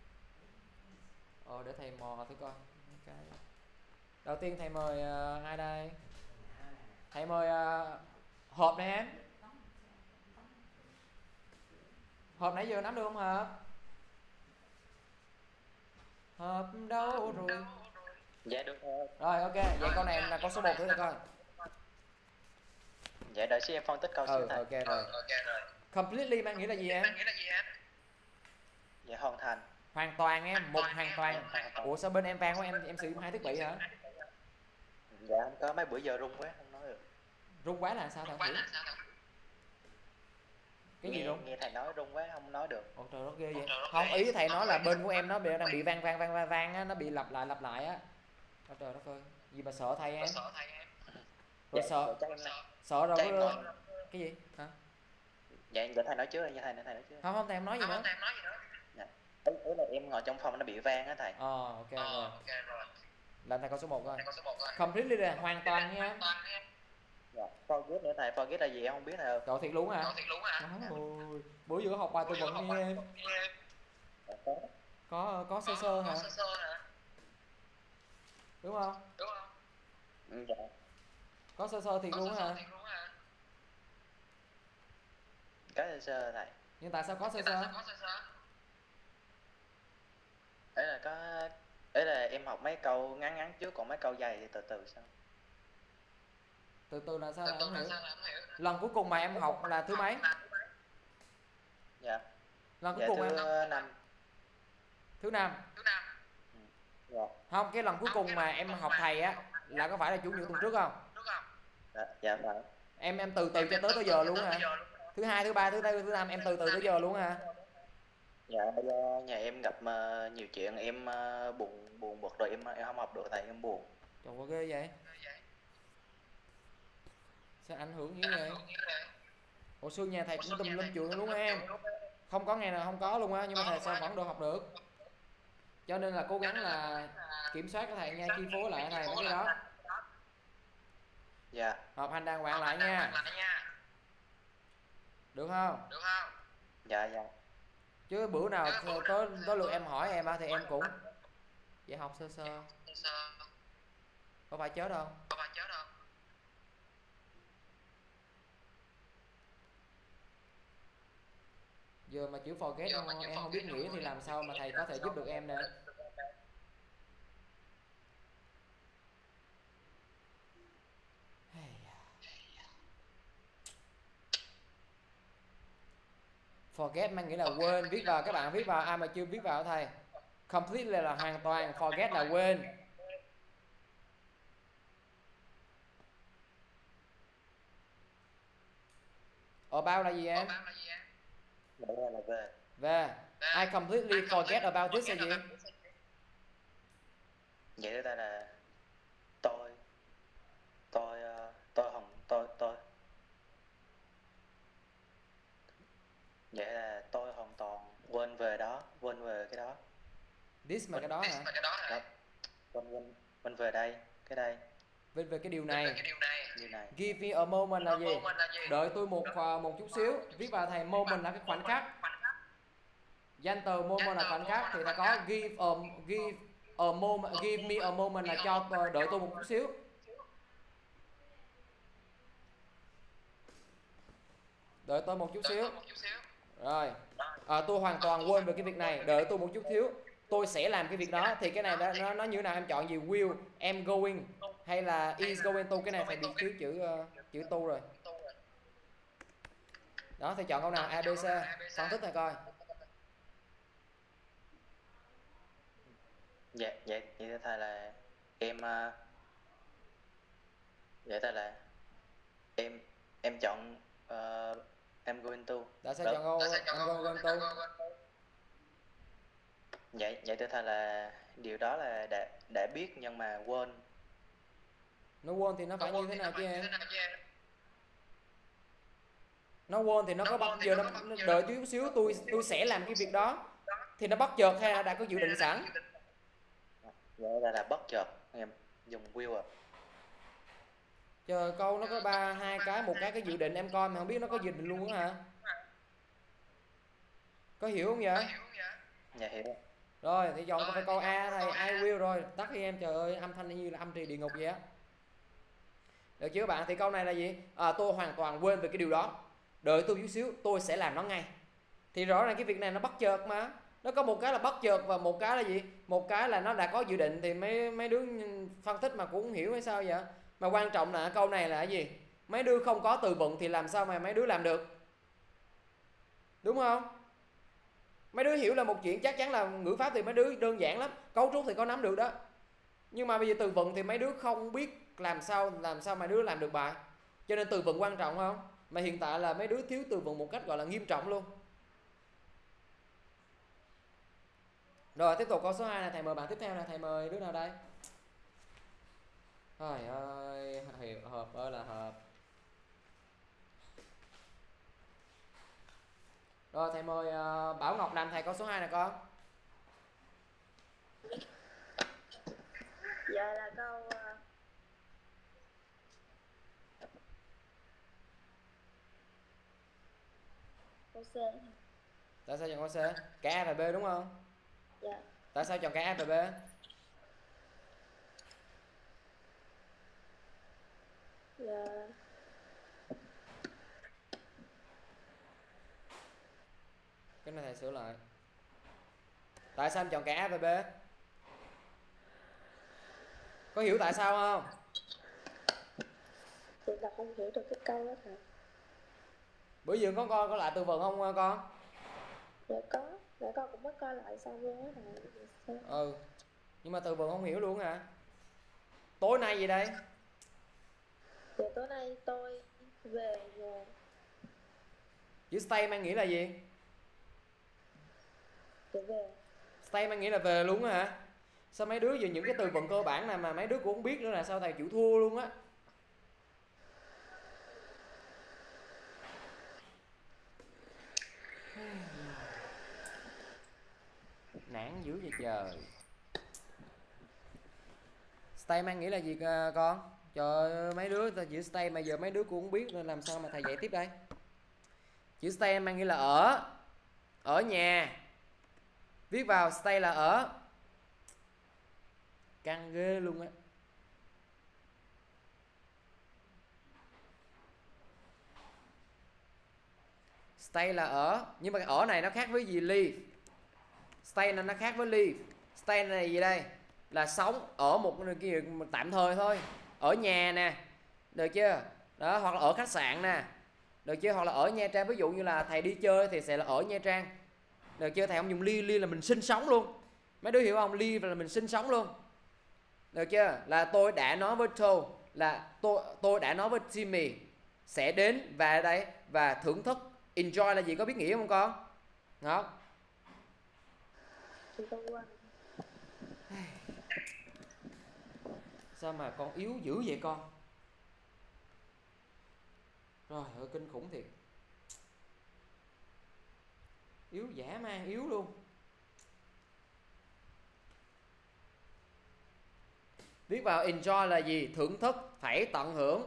Ờ, để thầy mò thử coi. Okay. Đầu tiên thầy mời uh, ai đây? Thầy mời uh, Hộp này em. Hộp nãy giờ nắm được không Hộp? Hộp đâu rồi? Dạ được rồi. Rồi ok, vậy câu này là câu số một thử thầy coi. Dạ đợi xíu em phân tích câu ừ, xíu thầy. Ok rồi. Ừ, ok rồi. Completely mang nghĩa là gì em? Dạ hoàn thành. Hoàn toàn em, một hoàn toàn. Ủa sao bên em vang quá, em em sử dụng hai thiết bị hả? Dạ không có, mấy bữa giờ rung quá không nói được. Rung quá là sao thằng Thử? Cái gì nghe, rung? nghe thầy nói rung quá không nói được. Ôi trời, nó ghê vậy. Không, ý thầy nói là bên của em nó bị đang bị vang vang vang vang vang á, nó bị lặp lại lặp lại á. Ôi trời đất ơi, gì mà sợ thầy em? Rồi Dạ, sợ dạ, chắc em sợ rồi chắc em có nói. cái gì? Hả? Dạ để thầy nói trước, dạ thầy thầy nói trước. Không không, thầy em nói gì nữa. Dạ. Ý, ý là em ngồi trong phòng nó bị vang á thầy. Ờ, ok rồi. Làm thầy câu số một coi. Completely là hoàn toàn nha. Dạ. Forget nữa thầy, forget là gì em không biết thầy ơi. Trời, thiệt luôn hả? Ôi, bữa giờ học bài tư vấn nghe em. Dạ, có. Có có sơ sơ hả? Đúng không? Ừ, dạ. Có sơ sơ thiệt luôn hả? Có sơ sơ thầy. Nhưng tại sao có sơ sơ? Ấy là có ấy là em học mấy câu ngắn ngắn trước, còn mấy câu dài thì từ từ sao? Từ từ là sao, là không hiểu. Lần cuối cùng mà em học là thứ mấy? Dạ. Lần cuối Dạ cùng em thứ năm. thứ năm. Dạ. Không, cái lần cuối cùng mà em học thầy á là có phải là chủ nhật tuần trước không? Dạ, dạ phải. Em em từ từ cho tới tới giờ luôn hả? Thứ hai, thứ ba, thứ tư, thứ năm em từ từ tới giờ luôn hả? Dạ do nhà em gặp uh, nhiều chuyện, em uh, buồn buồn bực rồi em em không học được thầy, em buồn. Trời ơi, ghê vậy. Sao ảnh hưởng như vậy? Hồi xưa nhà thầy cũng tùm lum chuyện luôn á em. Không có ngày nào không có luôn á, nhưng mà thầy sao vẫn được học được. Cho nên là cố gắng là kiểm soát cái thầy nha, chi phối lại thầy mấy cái đó. Dạ. Học hành đàng hoàng lại nha. Được không? Dạ dạ. Chứ bữa nào có có lượt em hỏi em á thì em cũng dạy học sơ sơ. Có phải chết không? Giờ mà chữ forget em, em không biết nghĩa thì làm sao mà thầy có thể giúp được em nè. Forget mang nghĩa là quên, viết vào, các bạn viết vào, ai mà chưa viết vào thầy. Completely là hoàn toàn, forget là quên. About là gì em? Đó là về. Về. I completely forget about this là gì? Vậy đó là tôi tôi uh, tôi hồng tôi tôi vậy là tôi hoàn toàn quên về đó, quên về cái đó. This mà cái đó hả? Đó. Quên quên quên về đây, cái đây. Quên về cái điều này. Điều này. Give me a moment là gì? Đợi tôi một một chút xíu. Viết vào thầy, moment là cái khoảnh khắc. Danh từ moment là khoảnh khắc thì ta có give a give a moment, give me a moment là cho đợi tôi một chút xíu. Đợi tôi một chút xíu. Rồi. À, tôi hoàn toàn quên về cái việc này, đợi tôi một chút xíu. Tôi sẽ làm cái việc đó, thì cái này đó, nó nó như thế nào, em chọn gì? Will, am going hay là is going to? Cái này phải bị thiếu chữ uh, chữ to rồi. Đó thì chọn câu nào? A, B, C. Phân tích này coi. Dạ dạ vậy thầy là em uh, vậy thầy là em em chọn uh, em going to. Tại sao chọn câu em going to? Vậy vậy thưa thầy là điều đó là đã đã biết nhưng mà quên. Nó quên thì nó phải như thế nào chứ em? Nó quên thì nó có bắt giờ nó, nó đợi chút xíu, tôi tôi sẽ làm cái việc đó thì nó bất chợt hay là đã có dự định sẵn? Vậy là là bất chợt, em dùng will à. Chờ câu nó có ba hai cái, một cái cái dự định em coi mà không biết nó có dự định luôn á hả? Có hiểu không vậy? Dạ hiểu. Rồi thì chọn phải câu A thầy, I will rồi. Tắt đi em, trời ơi âm thanh như là âm trì địa ngục vậy á. Được chưa bạn? Thì câu này là gì? À, tôi hoàn toàn quên về cái điều đó. Đợi tôi chút xíu, tôi sẽ làm nó ngay. Thì rõ ràng cái việc này nó bất chợt mà. Nó có một cái là bất chợt và một cái là gì? Một cái là nó đã có dự định, thì mấy mấy đứa phân tích mà cũng không hiểu hay sao vậy? Mà quan trọng là câu này là cái gì? Mấy đứa không có từ vựng thì làm sao mà mấy đứa làm được? Đúng không? Mấy đứa hiểu là một chuyện, chắc chắn là ngữ pháp thì mấy đứa đơn giản lắm, cấu trúc thì có nắm được đó. Nhưng mà bây giờ từ vựng thì mấy đứa không biết làm sao làm sao mấy đứa làm được bài. Cho nên từ vựng quan trọng không? Mà hiện tại là mấy đứa thiếu từ vựng một cách gọi là nghiêm trọng luôn. Rồi tiếp tục câu số hai này, thầy mời bạn tiếp theo này, thầy mời đứa nào đây? Trời ơi, hợp ơi là hợp. Rồi thầy mời uh, Bảo Ngọc làm thầy câu số hai này con. Dạ là câu uh, câu C. Tại sao chọn câu C? Cả A và B đúng không? Dạ. Tại sao chọn cả A và B? Dạ. Cái này thầy sửa lại. Tại sao em chọn cả A và B? Có hiểu tại sao không? Chị là không hiểu được cái câu đó thầy. Bữa giờ có coi có lại từ vựng không con? Dạ có. Dạ con cũng mới coi lại xong luôn á thầy. Ừ. Nhưng mà từ vựng không hiểu luôn hả? Tối nay gì đây? Dạ tối nay tôi về nhà. Chữ stay mang nghĩa là gì? Dạ về. Stay mang nghĩa là về luôn á hả? Sao mấy đứa giờ những cái từ vựng cơ bản này mà mấy đứa cũng không biết nữa là sao thầy chịu thua luôn á. Nản dữ vậy trời. Stay mang nghĩa là gì con? Trời ơi, mấy đứa ta chữ stay mà giờ mấy đứa cũng không biết nên làm sao mà thầy dạy tiếp đây. Chữ stay mang nghĩa là ở. Ở nhà. Viết vào stay là ở. Căng ghê luôn á. Stay là ở. Nhưng mà cái ở này nó khác với gì? Live. Stay này nó khác với live. Stay này gì đây? Là sống ở một cái tạm thời thôi. Ở nhà nè. Được chưa? Đó, hoặc là ở khách sạn nè. Được chưa? Hoặc là ở Nha Trang. Ví dụ như là thầy đi chơi thì sẽ là ở Nha Trang. Được chưa? Thầy không dùng live. Live là mình sinh sống luôn. Mấy đứa hiểu không? Live là mình sinh sống luôn. Được chưa? Là tôi đã nói với Tô là tôi tôi đã nói với Jimmy sẽ đến và đây và thưởng thức. Enjoy là gì, có biết nghĩa không con? Không? Sao mà con yếu dữ vậy con? Rồi ơi kinh khủng thiệt. Yếu dã man yếu luôn. Viết vào enjoy là gì? Thưởng thức, phải tận hưởng.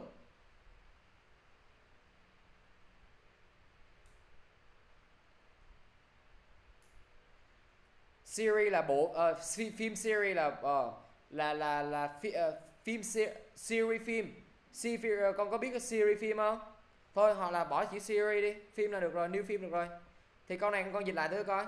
Series là bộ uh, phim series là uh, là là là phi, uh, phim se series phim. Se con có biết cái series phim không? Thôi hoặc là bỏ chữ series đi, phim là được rồi, new phim được rồi. Thì con này con dịch lại thử coi.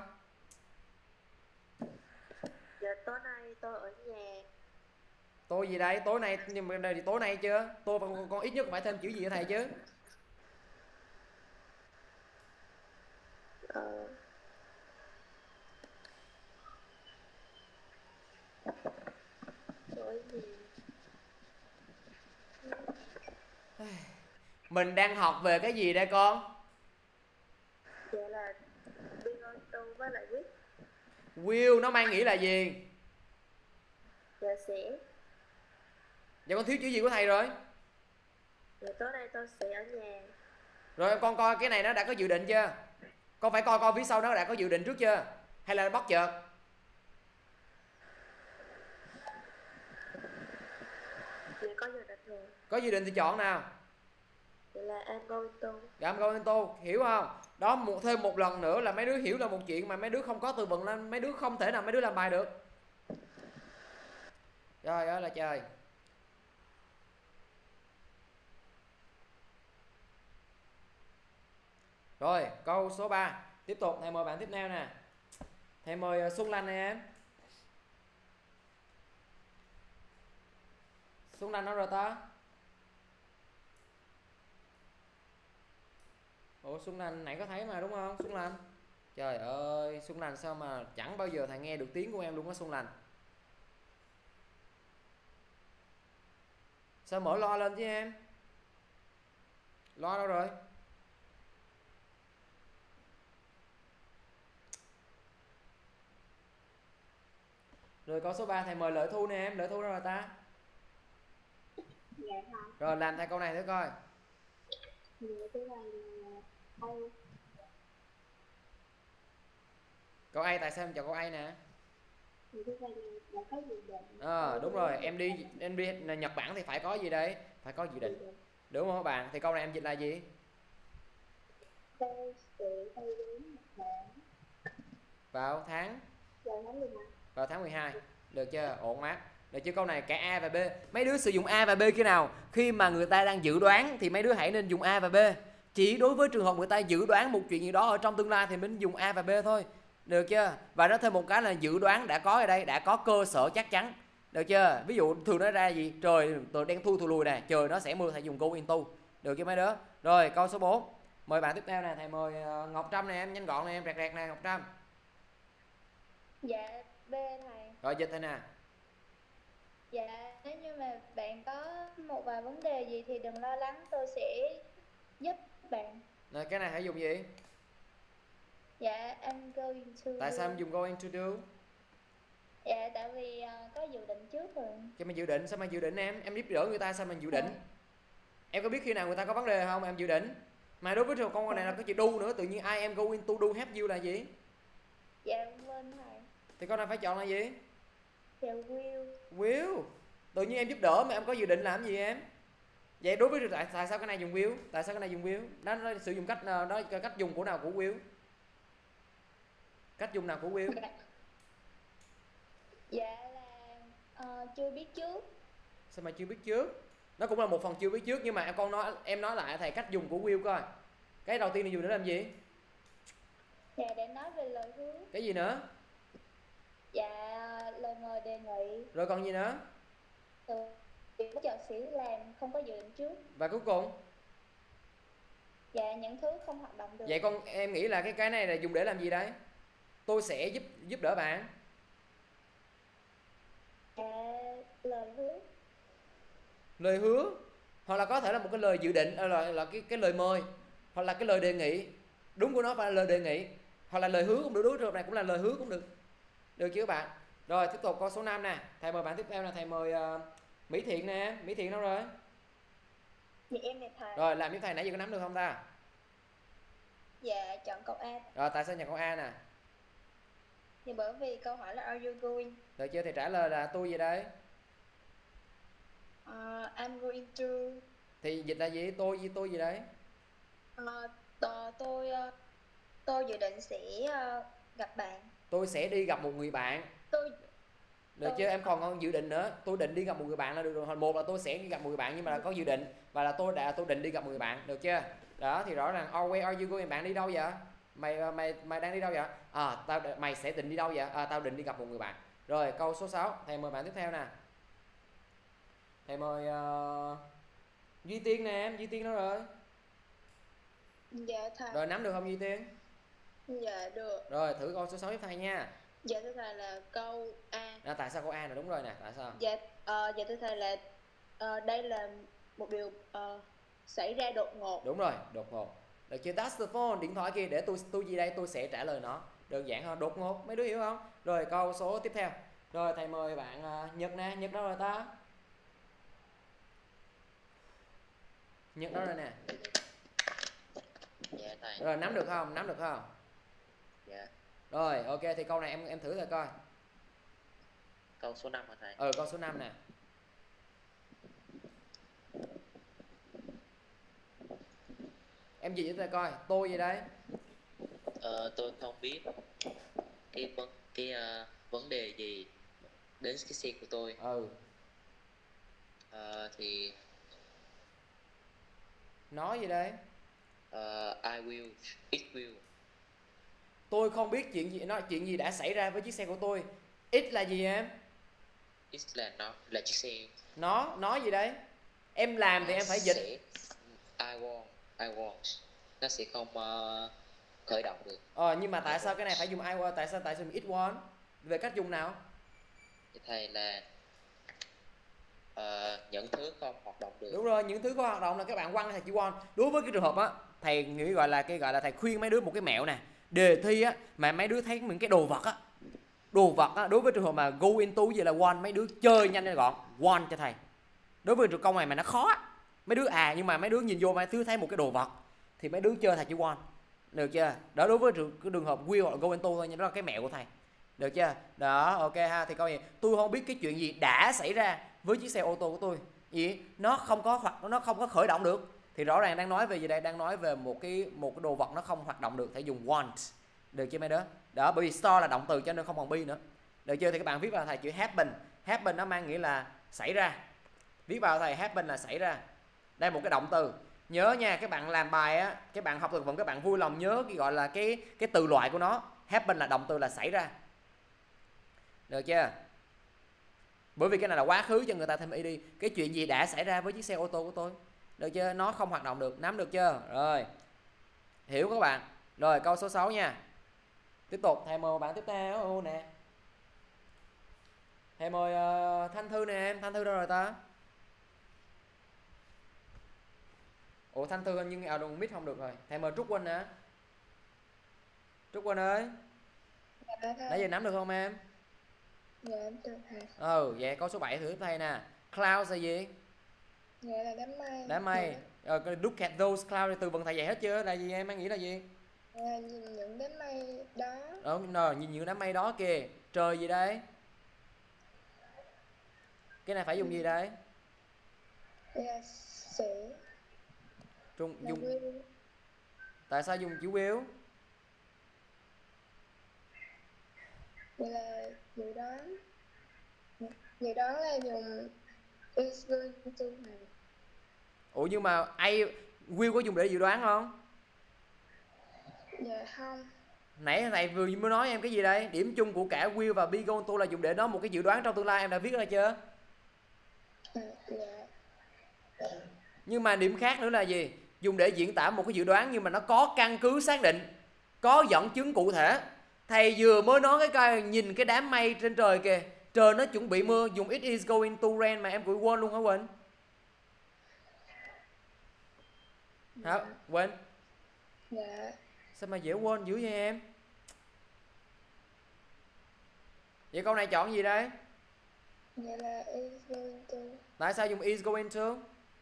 Dạ tối nay tôi ở nhà. Tôi gì đây? Tối nay nhưng mà đây thì tối nay chưa? Tôi và con, con ít nhất phải thêm chữ gì cho thầy chứ? Ờ. Tối gì? Mình đang học về cái gì đây con? Dạ là Bill với lại Will. Will nó mang nghĩa là gì? Dạ sẽ. Dạ con thiếu chữ gì của thầy rồi? Dạ tối nay tôi sẽ ở nhà. Rồi con coi cái này nó đã có dự định chưa? Con phải coi coi phía sau nó đã có dự định trước chưa? Hay là bất chợt? Dạ có dự định rồi. Có dự định thì chọn nào? Vậy là I'm going to. Dạ I'm going to, hiểu không? Đó, một thêm một lần nữa là mấy đứa hiểu là một chuyện mà mấy đứa không có từ vựng nên mấy đứa không thể nào mấy đứa làm bài được. Trời ơi là trời. Rồi, câu số ba. Tiếp tục, thầy mời bạn tiếp theo nè. Thầy mời Xuân Lanh này em. Xuân Lanh đâu rồi ta? Ủa Xuân Lanh nãy có thấy mà đúng không? Xuân Lanh. Trời ơi, Xuân Lanh sao mà chẳng bao giờ thầy nghe được tiếng của em luôn á Xuân Lanh. Sao mở loa lên chứ em? Loa đâu rồi? Rồi câu số ba thầy mời Lợi Thu nè em. Lợi Thu đâu rồi ta? Dạ thầy. Rồi làm thầy câu này thử coi. Dạ thưa thầy là câu Câu A tại sao em chọn câu A nè? dạ thưa thầy là đã có dự định. Ờ à, đúng rồi, em đi em đi Nhật Bản thì phải có gì đây? Phải có dự định. Đúng không các bạn? Thì câu này em dịch là gì? Tôi sẽ theo đến Nhật Bản Vào tháng vào tháng mười hai. vào tháng mười hai. Được chưa? Ổn mát. Được chưa? Câu này cả A và B. Mấy đứa sử dụng A và B khi nào? Khi mà người ta đang dự đoán thì mấy đứa hãy nên dùng A và B. Chỉ đối với trường hợp người ta dự đoán một chuyện gì đó ở trong tương lai thì mình dùng A và B thôi. Được chưa? Và nó thêm một cái là dự đoán đã có ở đây, đã có cơ sở chắc chắn. Được chưa? Ví dụ thường nói ra gì? Trời tôi đang thu thu lùi nè, trời nó sẽ mưa, thầy dùng go into. Được chưa mấy đứa? Rồi câu số bốn. Mời bạn tiếp theo nè, thầy mời Ngọc Trâm nè em, nhanh gọn nè em, rẹt rẹt nè Ngọc Trâm. Dạ B thầy. Rồi dịch thôi nè. Dạ nếu như mà bạn có một vài vấn đề gì thì đừng lo lắng, tôi sẽ giúp bạn. Rồi cái này phải dùng gì? Dạ I'm going to. Tại sao em dùng going to do? Dạ tại vì uh, có dự định trước rồi. Cái mình dự định, sao mà dự định em? Em giúp đỡ người ta sao mình dự định? À. Em có biết khi nào người ta có vấn đề không em dự định? Mà đối với trường con này là có chữ do nữa, tự nhiên I am going to do help you là gì? Dạ quên thầy. Thì con này phải chọn là gì? Dạ will. Will. Tự nhiên em giúp đỡ mà em có dự định làm gì em? Vậy đối với tại, tại sao cái này dùng will? Tại sao cái này dùng will? Nó, nó sử dụng cách đó, cách dùng của nào của will? Cách dùng nào của will? Dạ, dạ là uh, chưa biết trước. Sao mà chưa biết trước? Nó cũng là một phần chưa biết trước, nhưng mà em con nói em nói lại thầy cách dùng của will coi. Cái đầu tiên là dùng để làm gì? Dạ để nói về lời hứa. Cái gì nữa? Dạ lời mời đề nghị. Rồi còn gì nữa? Từ việc chọn sĩ làm không có dự định trước. Và cuối cùng? Dạ những thứ không hoạt động được. Vậy con em nghĩ là cái cái này là dùng để làm gì đấy? Tôi sẽ giúp giúp đỡ bạn. Dạ lời hứa. Lời hứa, hoặc là có thể là một cái lời dự định, là, là cái cái lời mời, hoặc là cái lời đề nghị. Đúng của nó phải là lời đề nghị, hoặc là lời hứa cũng được, đối trường hợp này cũng là lời hứa cũng được. Được chưa các bạn? Rồi tiếp tục câu số năm nè, thầy mời bạn tiếp theo là thầy mời uh, Mỹ Thiện nè. Mỹ Thiện đâu rồi? Dạ em nè thầy. Rồi làm giúp thầy nãy giờ có nắm được không ta? Dạ chọn câu A. Rồi tại sao nhận câu A nè? Thì bởi vì câu hỏi là are you going? Được chưa? Thì trả lời là tôi gì đây? Uh, I'm going to. Thì dịch là gì? Tôi gì tôi gì đấy? Uh, t- tôi uh, tôi dự định sẽ uh, gặp bạn. Tôi sẽ đi gặp một người bạn. Tôi Được tôi... chưa? Em còn không dự định nữa. Tôi định đi gặp một người bạn là được rồi. Một là tôi sẽ đi gặp một người bạn nhưng mà là có dự định, và là tôi đã tôi định đi gặp một người bạn. Được chưa? Đó thì rõ ràng oh, where are you going? Bạn đi đâu vậy? Mày mày mày đang đi đâu vậy? À tao mày sẽ định đi đâu vậy? À tao định đi gặp một người bạn. Rồi câu số sáu, thầy mời bạn tiếp theo nè. Thầy mời uh, Duy Tiên nè em. Duy Tiên đâu rồi? Dạ thầy. Rồi nắm được không Duy Tiên? Dạ được. Rồi thử câu số sáu giúp thầy nha. Dạ thưa thầy là câu A. À, tại sao câu A là đúng rồi nè? Tại sao? Dạ uh, dạ thưa thầy là uh, đây là một điều uh, xảy ra đột ngột. Đúng rồi, đột ngột. Được chưa? That's the phone, điện thoại kia để tôi tôi gì đây tôi sẽ trả lời nó. Đơn giản hơn, đột ngột, mấy đứa hiểu không? Rồi câu số tiếp theo. Rồi thầy mời bạn uh, Nhật nè, Nhật đâu rồi ta? Nhật đâu rồi nè. Dạ thầy. Rồi nắm được không? Nắm được không? Dạ. Rồi, ok thì câu này em em thử rồi coi. Câu số năm hả thầy? Ừ, câu số năm nè. Em gì cho tôi coi, tôi gì đấy? Ờ, tôi không biết cái vấn cái uh, vấn đề gì đến cái xe của tôi. Ừ. Ờ, thì Nói gì đây? uh, I will, it will. Tôi không biết chuyện gì, nói chuyện gì đã xảy ra với chiếc xe của tôi. It là gì em? It là nó là chiếc xe. Nó, nói gì đấy? Em làm thì Nó em phải dịch. sẽ, I want, I want. Nó sẽ không uh, khởi động được. Ờ, nhưng mà tại sao cái này phải dùng I want? Tại sao tại sao dùng it want? Về cách dùng nào? Thì thầy là uh, những thứ không hoạt động được. Đúng rồi, những thứ có hoạt động là các bạn quăng thầy chỉ want. Đối với cái trường hợp á, thầy nghĩ gọi là cái gọi là thầy khuyên mấy đứa một cái mẹo nè. Đề thi á mà mấy đứa thấy những cái đồ vật á đồ vật á, đối với trường hợp mà go into gì là one, mấy đứa chơi nhanh nhanh gọn one cho thầy. Đối với trường công này mà nó khó, mấy đứa à nhưng mà mấy đứa nhìn vô mấy thứ thấy một cái đồ vật thì mấy đứa chơi thầy chỉ one, được chưa? Đó, đối với trường, cái trường hợp will hoặc go into thôi, nhưng đó là cái mẹo của thầy, được chưa? Đó, ok ha. Thì câu gì tôi không biết cái chuyện gì đã xảy ra với chiếc xe ô tô của tôi, gì nó không có hoặc nó không có khởi động được, thì rõ ràng đang nói về gì đây? Đang nói về một cái một cái đồ vật nó không hoạt động được, phải dùng want, được chưa mấy đứa? Đó, bởi vì store là động từ cho nên không còn be nữa, được chưa? Thì các bạn viết vào thầy chữ happen. Happen nó mang nghĩa là xảy ra, viết vào thầy happen là xảy ra. Đây một cái động từ. Nhớ nha, các bạn làm bài á, các bạn học từ vựng các bạn vui lòng nhớ cái gọi là cái cái từ loại của nó. Happen là động từ là xảy ra, được chưa? Bởi vì cái này là quá khứ cho người ta thêm ed. Cái chuyện gì đã xảy ra với chiếc xe ô tô của tôi, được chưa? Nó không hoạt động được, nắm được chưa? Rồi, hiểu các bạn. Rồi câu số sáu nha. Tiếp tục, thầy mời bạn tiếp theo nè. Thầy mời uh, Thanh Thư nè em. Thanh Thư đâu rồi ta? Ủa Thanh Thư nhưng ở đồng mít không được rồi. Thầy mời Trúc Quỳnh nè. Trúc Quỳnh ơi. Dạ, nãy giờ nắm được không em? dạ em được thầy. Ừ, vậy câu số bảy thử thầy nè. Clouds là gì? Dạ là đám mây. Đám mây. Ờ, look at those clouds, từ vựng thầy dạy hết chưa? Là gì em? Em nghĩ là gì? Dạ, nhìn những đám mây đó. Đúng rồi, nhìn những đám mây đó kìa. Trời gì đây? Cái này phải dùng gì đây? Dạ sẽ Trung là dùng. will. Tại sao dùng chữ will? Vậy là dự đoán. Dự đoán là dùng is going to này. Ủa nhưng mà ai will có dùng để dự đoán không? Dạ không. Nãy thầy vừa mới nói em cái gì đây? Điểm chung của cả will và be going to là dùng để nói một cái dự đoán trong tương lai, em đã viết ra chưa? À, dạ. Nhưng mà điểm khác nữa là gì? Dùng để diễn tả một cái dự đoán nhưng mà nó có căn cứ xác định, có dẫn chứng cụ thể. Thầy vừa mới nói cái coi, nhìn cái đám mây trên trời kìa, trời nó chuẩn bị mưa, dùng it is going to rain mà em cũng quên luôn hả Quỳnh? Hả Quỳnh? Dạ. Sao mà dễ quên dữ vậy em? Vậy câu này chọn gì đây? Vậy là is going to. Tại sao dùng is going to?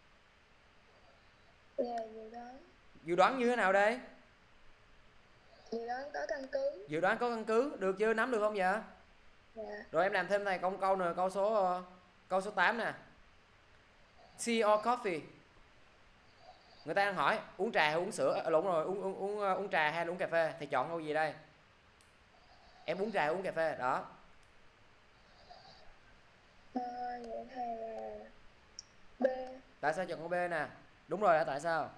Dạ dự đoán. Dự đoán như thế nào đây? Dự đoán có căn cứ. Dự đoán có căn cứ, được chưa? Nắm được không vậy? Dạ. Rồi em làm thêm này câu câu nữa, câu số uh, câu số tám nè. Tea or coffee? Người ta đang hỏi uống trà hay uống sữa, à, lộn rồi, uống uống uống uh, uống trà hay là uống cà phê, thì chọn câu gì đây? Em uống trà hay uống cà phê? Đó. À, vậy thầy là B. Tại sao chọn câu B nè? Đúng rồi, tại sao?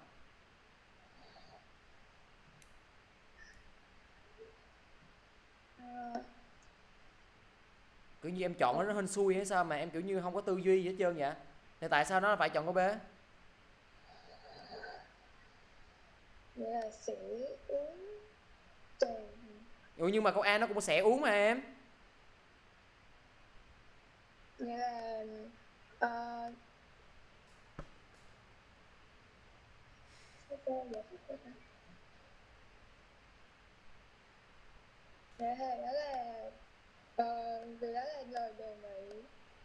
À, Kiểu như em chọn nó hên xui hay sao mà em kiểu như không có tư duy gì hết trơn vậy? Thì tại sao nó phải chọn câu B? vậy là sẽ uống trà. Ừ, nhưng mà câu A nó cũng sẽ uống mà em. Vậy là uh, dạ thầy đó là uh, vì đó là lời đề nghị.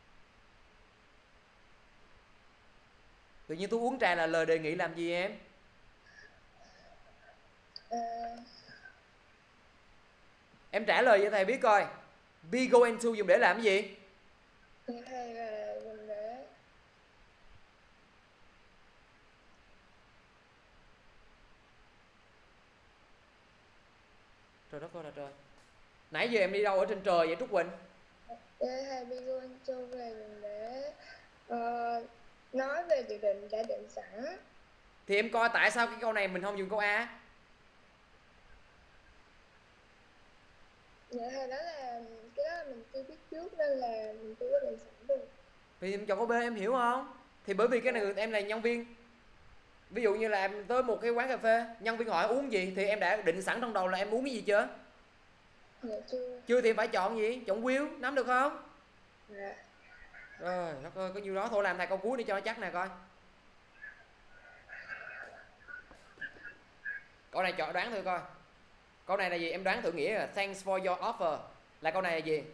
Tự nhiên tôi uống trà là lời đề nghị làm gì em? Uh, Em trả lời cho thầy biết coi. Be going to dùng để làm cái gì? vậy thầy là dùng để Trời đất ơi là trời. Nãy giờ em đi đâu ở trên trời vậy Trúc Quỳnh? để thầy be going to là dùng để uh, nói về dự định đã định sẵn. Thì em coi tại sao cái câu này mình không dùng câu A? Dạ thầy đó là cái đó là mình chưa biết trước nên là mình chưa có định sẵn được. Thì em chọn câu B, em hiểu không? Thì bởi vì cái này em là nhân viên. Ví dụ như là em tới một cái quán cà phê, nhân viên hỏi uống gì thì em đã định sẵn trong đầu là em uống cái gì chưa? Dạ chưa. Chưa thì em phải chọn gì? Chọn will, nắm được không? Dạ. Rồi, đất ơi, có nhiêu đó thôi, làm thầy câu cuối đi cho nó chắc nè coi. Câu này chọn đoán thử coi. Câu này là gì? Em đoán thử nghĩa là thanks for your offer. Là câu này là gì?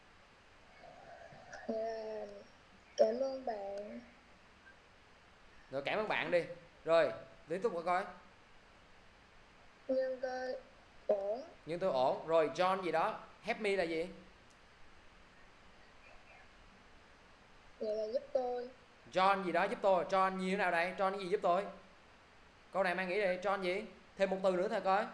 Là cảm ơn bạn. Rồi cảm ơn bạn đi. Rồi tiếp tục coi. Nhưng tôi ổn. Nhưng tôi ổn. Rồi John gì đó, help me là gì? Vậy là giúp tôi. John gì đó giúp tôi. John như thế nào đây? John cái gì giúp tôi? Câu này mang nghĩ đi. John gì? Thêm một từ nữa thôi coi.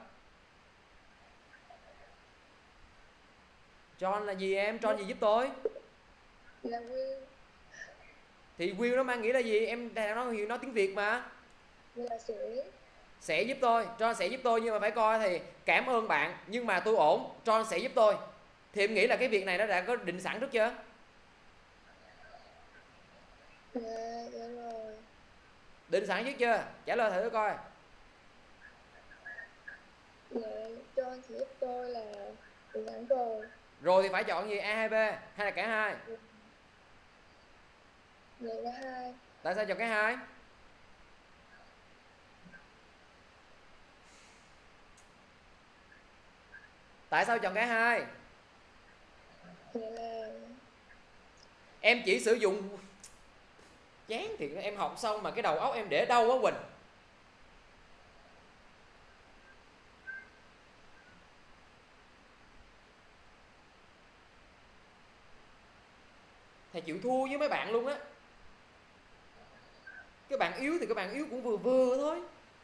John là gì em? John gì giúp tôi? Là Will. Thì Will nó mang nghĩa là gì? Em đang nói nói tiếng Việt mà. Là sẽ. Sẽ giúp tôi. John sẽ giúp tôi, nhưng mà phải coi thì cảm ơn bạn nhưng mà tôi ổn, John sẽ giúp tôi. Thì em nghĩ là cái việc này nó đã có định sẵn trước chưa? Dạ, dạ rồi. Định sẵn trước chưa? Trả lời thử coi. Dạ, John sẽ giúp tôi là định sẵn rồi. Rồi thì phải chọn gì? A hay B? Hay là cả hai? Dạ là hai. Tại sao chọn cái hai? Tại sao chọn cái hai? Dạ là Em chỉ sử dụng chán thì em học xong mà cái đầu óc em để đâu á Quỳnh? Thầy chịu thua với mấy bạn luôn á. Các bạn yếu thì các bạn yếu cũng vừa vừa thôi.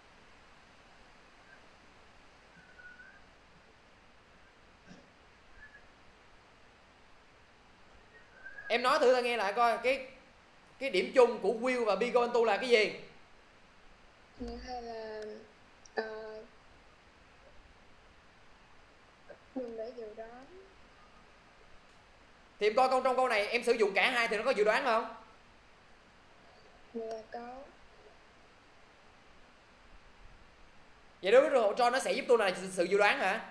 Em nói thử ta nghe lại coi cái cái điểm chung của Will và Be Going To là cái gì? thứ hai là uh, dùng để dự đoán. Thì em coi câu trong câu này em sử dụng cả hai thì nó có dự đoán không? Dạ có. Vậy đối với trường hợp cho nó sẽ giúp tôi là sự dự đoán hả?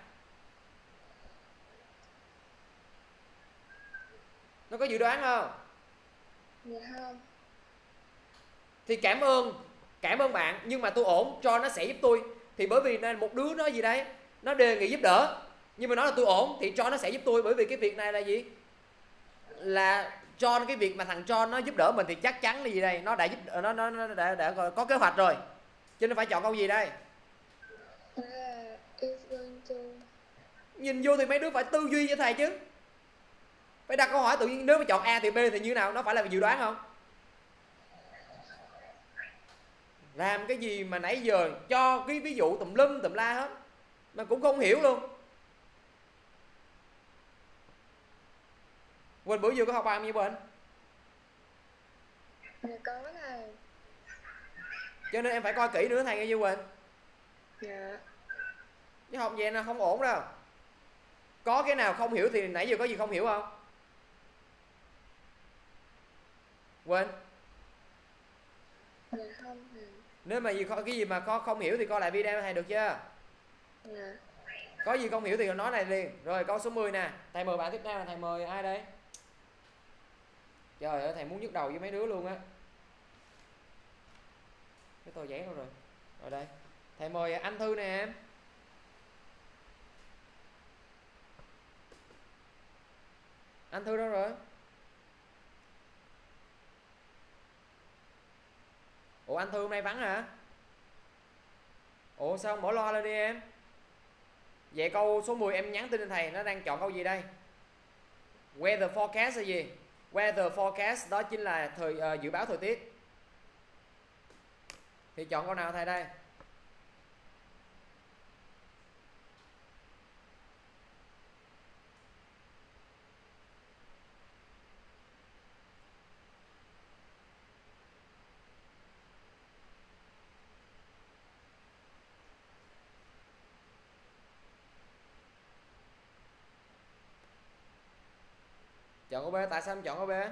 Nó có dự đoán không? Dạ không. Thì cảm ơn cảm ơn bạn nhưng mà tôi ổn, cho nó sẽ giúp tôi. Thì bởi vì nên một đứa nói gì đấy, nó đề nghị giúp đỡ nhưng mà nói là tôi ổn thì cho nó sẽ giúp tôi, bởi vì cái việc này là gì? Là cho cái việc mà thằng cho nó giúp đỡ mình thì chắc chắn là gì đây? Nó đã giúp nó nó, nó đã, đã có kế hoạch rồi. Cho nên phải chọn câu gì đây? Đó là is going to. Nhìn vô thì mấy đứa phải tư duy cho thầy chứ. Phải đặt câu hỏi tự nhiên nếu mà chọn A thì B thì như nào? Nó phải là dự đoán không? Làm cái gì mà nãy giờ cho cái ví dụ tùm lum tùm la hết mà cũng không hiểu luôn. Quỳnh bữa giờ có học bài như Quỳnh? Dạ có thầy. Cho nên em phải coi kỹ nữa thầy nghe chưa Quỳnh? Dạ. Chứ học vậy là không ổn đâu. Có cái nào không hiểu thì nãy giờ có gì không hiểu không? Quỳnh? Dạ không thầy. Nếu mà gì cái gì mà có không hiểu thì coi lại video thầy được chưa? Dạ. Có gì không hiểu thì nói này liền. Rồi câu số mười nè. Thầy mời bạn tiếp theo là thầy mời ai đây? Trời ơi thầy muốn nhức đầu với mấy đứa luôn á. Cái tờ giấy đâu rồi? Rồi đây. Thầy mời anh Thư nè em. Anh Thư đâu rồi? Ủa anh Thư hôm nay vắng hả? Ủa sao không mở loa lên đi em? Vậy câu số mười em nhắn tin cho thầy nó đang chọn câu gì đây? Weather forecast là gì? Weather forecast đó chính là thời uh, dự báo thời tiết. Thì chọn câu nào thầy đây? Chọn câu B, tại sao em chọn câu B?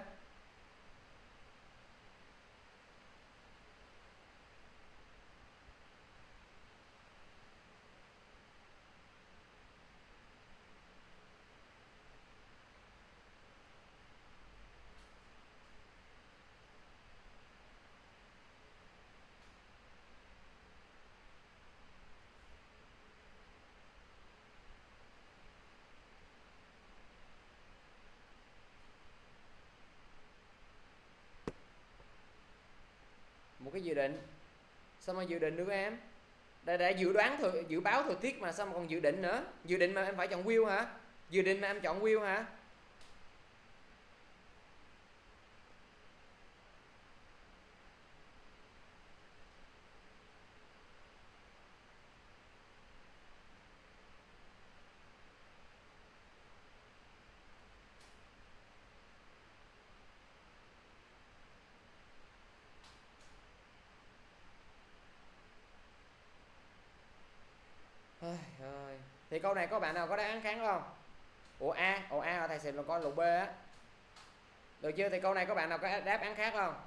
định? Sao mà dự định được em? Đã, đã dự đoán thời, dự báo thời tiết mà sao mà còn dự định nữa? Dự định mà em phải chọn will hả? Dự định mà em chọn will hả? Thì câu này có bạn nào có đáp án kháng không? Ủa A, ủa A là thầy xịn là con lục B á. Được chưa? Thì câu này có bạn nào có đáp án khác không?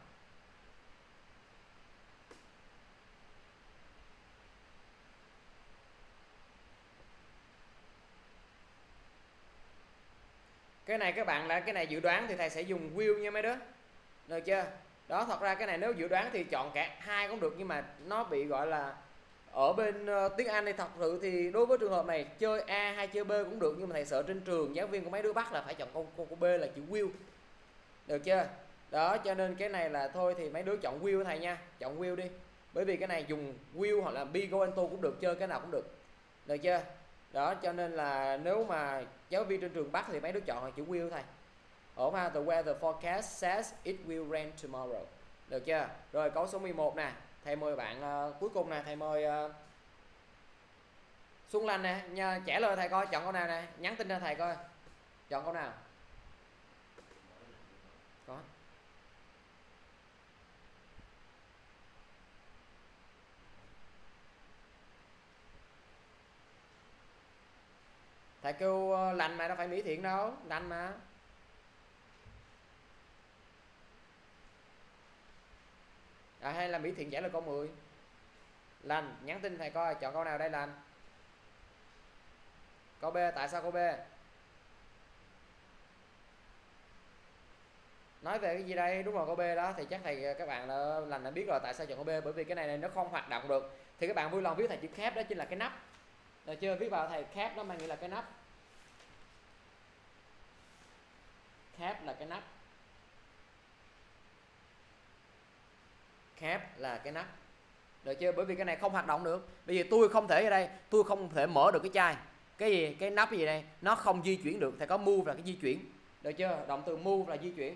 Cái này các bạn là cái này dự đoán thì thầy sẽ dùng will nha mấy đứa. Được chưa? Đó, thật ra cái này nếu dự đoán thì chọn cả hai cũng được, nhưng mà nó bị gọi là ở bên uh, tiếng Anh thì thật sự thì đối với trường hợp này chơi A hay chơi B cũng được, nhưng mà thầy sợ trên trường giáo viên của mấy đứa bắt là phải chọn câu câu, câu B là chữ will. Được chưa? Đó, cho nên cái này là thôi thì mấy đứa chọn will thầy nha, chọn will đi. Bởi vì cái này dùng will hoặc là be go and to cũng được, chơi cái nào cũng được. Được chưa? Đó, cho nên là nếu mà giáo viên trên trường bắt thì mấy đứa chọn là chữ will thầy. Ổn ha, the weather forecast says it will rain tomorrow. Được chưa? Rồi câu số mười một nè, thầy mời bạn uh, cuối cùng nè, thầy mời uh, Xuân Lành nè, nha, trả lời thầy coi chọn câu nào nè, nhắn tin cho thầy coi. Chọn câu nào? Có. Thầy kêu uh, Lành mà, đâu phải Mỹ Thiện đâu, Lành mà. À, hay là Mỹ Thiện trả lời câu mười. Lành, nhắn tin thầy coi chọn câu nào đây Lành? Câu B, tại sao câu B? Nói về cái gì đây? Đúng rồi, câu B đó thì chắc thầy các bạn là Lành đã biết rồi tại sao chọn câu B, bởi vì cái này, này nó không hoạt động được. Thì các bạn vui lòng viết thầy chữ cap, đó chính là cái nắp. Được chưa? Viết vào thầy cap nó mang nghĩa là cái nắp. Cap là cái nắp. Cap là cái nắp. Được chưa? Bởi vì cái này không hoạt động được. Bây giờ tôi không thể ở đây, tôi không thể mở được cái chai. Cái gì? Cái nắp gì đây? Nó không di chuyển được. Thầy có move là cái di chuyển. Được chưa? Động từ move là di chuyển.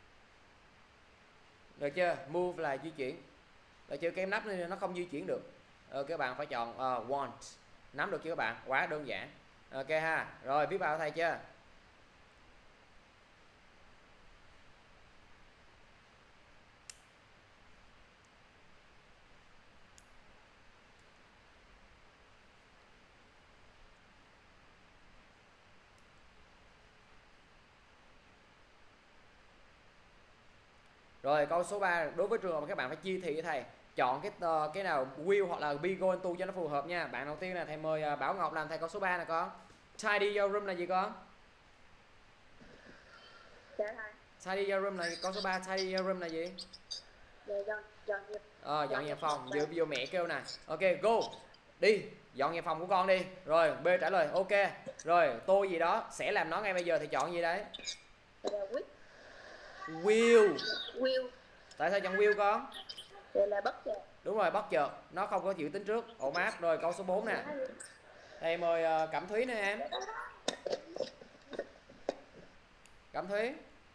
Được chưa? Move là di chuyển. Được chưa? Cái nắp này nó không di chuyển được. Ờ, các bạn phải chọn uh, want. Nắm được chưa các bạn? Quá đơn giản. Ok ha. Rồi viết vào thầy chưa? Rồi câu số ba, đối với trường hợp mà các bạn phải chi thị với thầy, chọn cái uh, cái nào will hoặc là be go and to cho nó phù hợp nha. Bạn đầu tiên là thầy mời uh, Bảo Ngọc làm thầy câu số ba nè con. Tidy your room là gì con? Dạ thầy. Tidy your room là câu số ba, tidy your room là gì? Dạ, dọn dọn dẹp. Ờ, dọn dẹp phòng, vừa vừa mẹ kêu nè. Ok, go. Đi, dọn dẹp phòng của con đi. Rồi, B trả lời ok. Rồi, tôi gì đó sẽ làm nó ngay bây giờ thì chọn gì đấy? Dạ, will. Will. Will. Tại sao chọn will con? Vậy là bất chợt. Đúng rồi, bất chợt, nó không có chịu tính trước. Ổ mát. Rồi câu số bốn nè. Thầy mời uh, Cẩm Thúy nè em. Cẩm Thúy.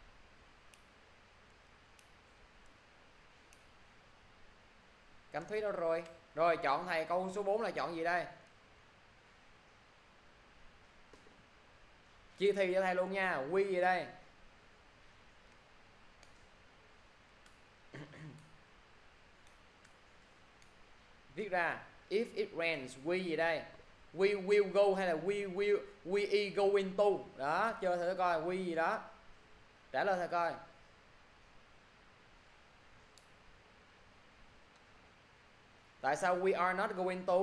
Cẩm Thúy đâu rồi? Rồi chọn thầy câu số bốn là chọn gì đây? Chia thi cho thầy luôn nha. Quy gì đây? Viết ra if it rains, we gì đây? We will go hay là we will we e going to? Đó, chơi thử coi we gì đó. Trả lời thầy coi. Tại sao we are not going to?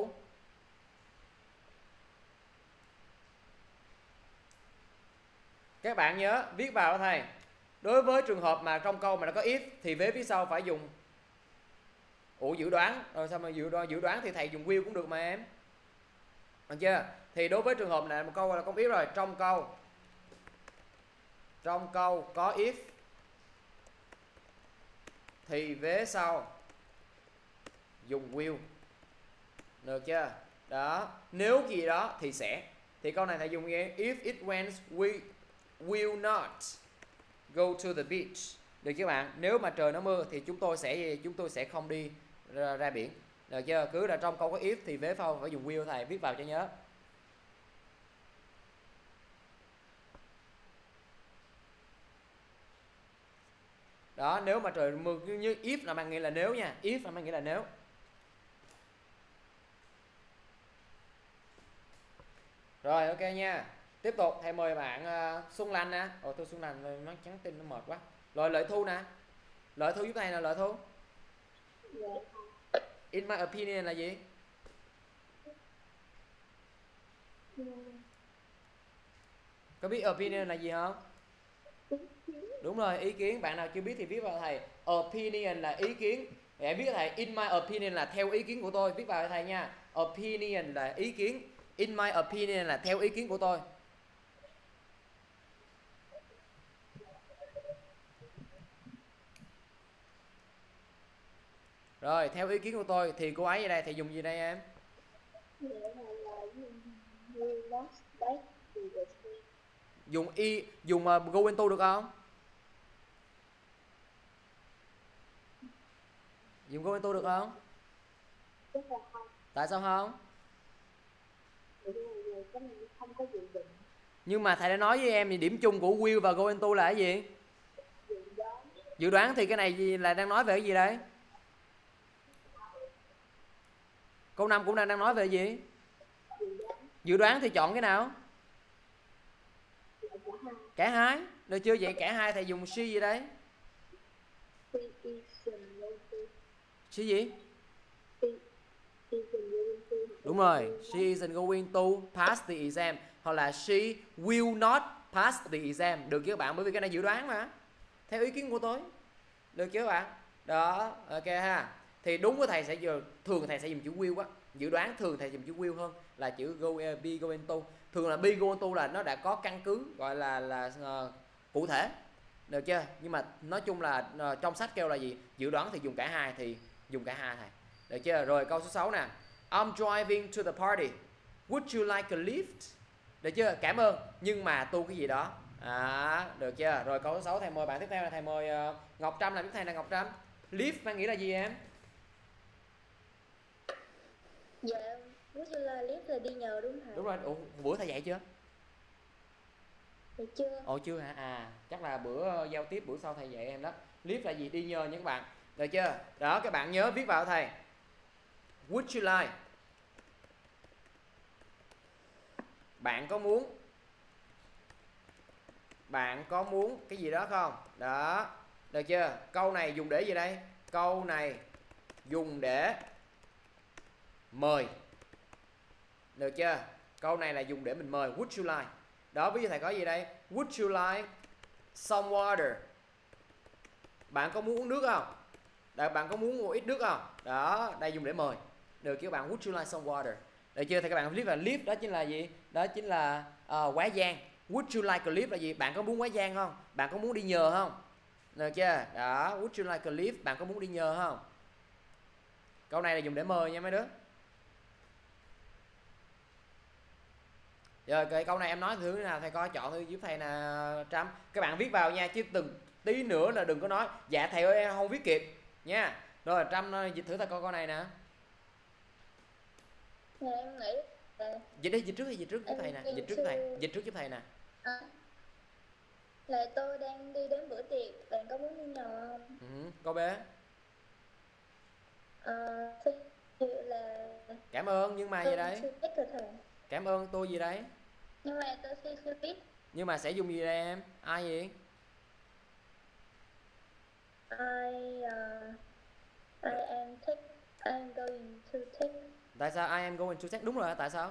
Các bạn nhớ viết vào đó thầy. Đối với trường hợp mà trong câu mà nó có if thì vế phía sau phải dùng ủa dự đoán. Rồi sao mà dự đoán, dự đoán thì thầy dùng will cũng được mà em. Được chưa? Thì đối với trường hợp này một câu là có if rồi, trong câu trong câu có if thì vế sau dùng will. Được chưa? Đó, nếu gì đó thì sẽ. Thì câu này thầy dùng nghe if it rains we will not go to the beach. Được chưa bạn? Nếu mà trời nó mưa thì chúng tôi sẽ chúng tôi sẽ không đi ra, ra biển. Được chưa? Cứ là trong câu có if thì vế sau phải dùng will thầy viết vào cho nhớ. Đó, nếu mà trời mưa như if là mang nghĩa là nếu nha, if là mang nghĩa là nếu. Rồi ok nha. Tiếp tục thầy mời bạn uh, Xuân Lanh nè. Ồ tôi Xuân Lanh nó trắng tin nó mệt quá. Rồi Lợi Thu nè. Lợi Thu giúp thầy nè Lợi Thu. In my opinion là gì? Có biết opinion là gì không? Đúng rồi, ý kiến. Bạn nào chưa biết thì viết vào thầy. Opinion là ý kiến. Hãy viết thầy in my opinion là theo ý kiến của tôi. Viết vào thầy nha. Opinion là ý kiến. In my opinion là theo ý kiến của tôi. Rồi, theo ý kiến của tôi thì cô ấy ở đây thì dùng gì đây em? Dùng y dùng uh, go into được không? Dùng go into được không? Tại sao không? Nhưng mà thầy đã nói với em thì điểm chung của will và go into là cái gì? Dự đoán thì cái này gì là đang nói về cái gì đây? Câu năm cũng đang đang nói về gì? Dự đoán thì chọn cái nào? Cả hai. Được chưa? Vậy cả hai thầy dùng she gì đấy? She gì? Đúng rồi, she isn't going to pass the exam. Hoặc là she will not pass the exam. Được chưa các bạn? Bởi vì cái này dự đoán mà. Theo ý kiến của tôi. Được chưa các bạn? Đó, ok ha. Thì đúng của thầy sẽ giờ thường thầy sẽ dùng chữ will á. Dự đoán thường thầy dùng chữ will hơn là chữ go uh, be go into. Thường là be go into là nó đã có căn cứ gọi là là uh, cụ thể. Được chưa? Nhưng mà nói chung là uh, trong sách kêu là gì? Dự đoán thì dùng cả hai thì dùng cả hai thầy. Được chưa? Rồi câu số sáu nè. I'm driving to the party. Would you like a lift? Được chưa? Cảm ơn. Nhưng mà tu cái gì đó. À, được chưa? Rồi câu số sáu thầy mời bạn tiếp theo là thầy mời uh, Ngọc Trâm làm tiếp theo là Ngọc Trâm. Lift mang nghĩa là gì em? Dạ, would you like lift là đi nhờ đúng không thầy? Đúng rồi. Ủa, bữa thầy dạy chưa? Dạ chưa. Ồ chưa hả? À, chắc là bữa giao tiếp bữa sau thầy dạy em đó. Lift là gì? Đi nhờ nha các bạn. Được chưa? Đó, các bạn nhớ viết vào thầy. Would you like? Bạn có muốn? Bạn có muốn cái gì đó không? Đó. Được chưa? Câu này dùng để gì đây? Câu này dùng để mời. Được chưa? Câu này là dùng để mình mời. Would you like? Đó, ví dụ thầy có gì đây? Would you like some water? Bạn có muốn uống nước không? Đấy, bạn có muốn một ít nước không? Đó, đây dùng để mời. Được chưa bạn? Would you like some water? Được chưa? Thì các bạn lift là lift đó chính là gì? Đó chính là uh, quá giang. Would you like a lift là gì? Bạn có muốn quá giang không? Bạn có muốn đi nhờ không? Được chưa? Đó, would you like a lift? Bạn có muốn đi nhờ không? Câu này là dùng để mời nha mấy đứa. Rồi cái câu này em nói thứ nào thầy coi chọn giúp thầy là Trâm. Các bạn viết vào nha chứ từng tí nữa là đừng có nói dạ thầy ơi em không viết kịp nha. Rồi Trâm dịch thử thầy coi câu này nè. Dạ em nghĩ là... Dịch đi, dịch trước hay dịch trước giúp thầy nè, dịch trước thầy, dịch trước giúp thầy nè. À, là tôi đang đi đến bữa tiệc, bạn có muốn đi nhờ không? Ừ, câu B. À, thì là... Cảm ơn nhưng mà gì đấy? Cảm ơn tôi gì đấy? Nhưng mà tôi sẽ chưa biết. Nhưng mà sẽ dùng gì đây em? Ai gì? I, uh, I am take, I am going to take. Tại sao I am going to take? Đúng rồi, tại sao?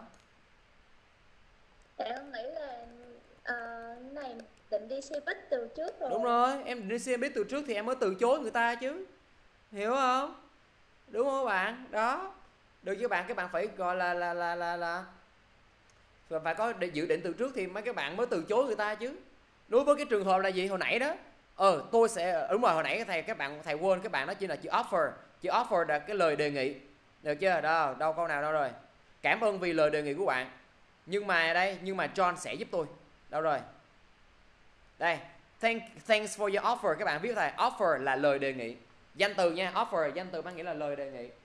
Tại em nghĩ là uh, này định đi xe buýt từ trước rồi. Đúng rồi, em định đi xe buýt từ trước thì em mới từ chối người ta chứ. Hiểu không? Đúng không bạn? Đó. Được chứ bạn, các bạn phải gọi là là là là là và phải có dự định từ trước thì mấy các bạn mới từ chối người ta chứ. Đối với cái trường hợp là gì hồi nãy đó, ờ tôi sẽ đúng rồi hồi nãy thầy các bạn thầy quên các bạn đó chỉ là chữ offer. Chữ offer là cái lời đề nghị. Được chưa? Đâu, đâu câu nào đâu rồi? Cảm ơn vì lời đề nghị của bạn. Nhưng mà đây, nhưng mà John sẽ giúp tôi. Đâu rồi? Đây, Thank, thanks for your offer. Các bạn viết thầy, offer là lời đề nghị. Danh từ nha, offer danh từ mang nghĩa là lời đề nghị.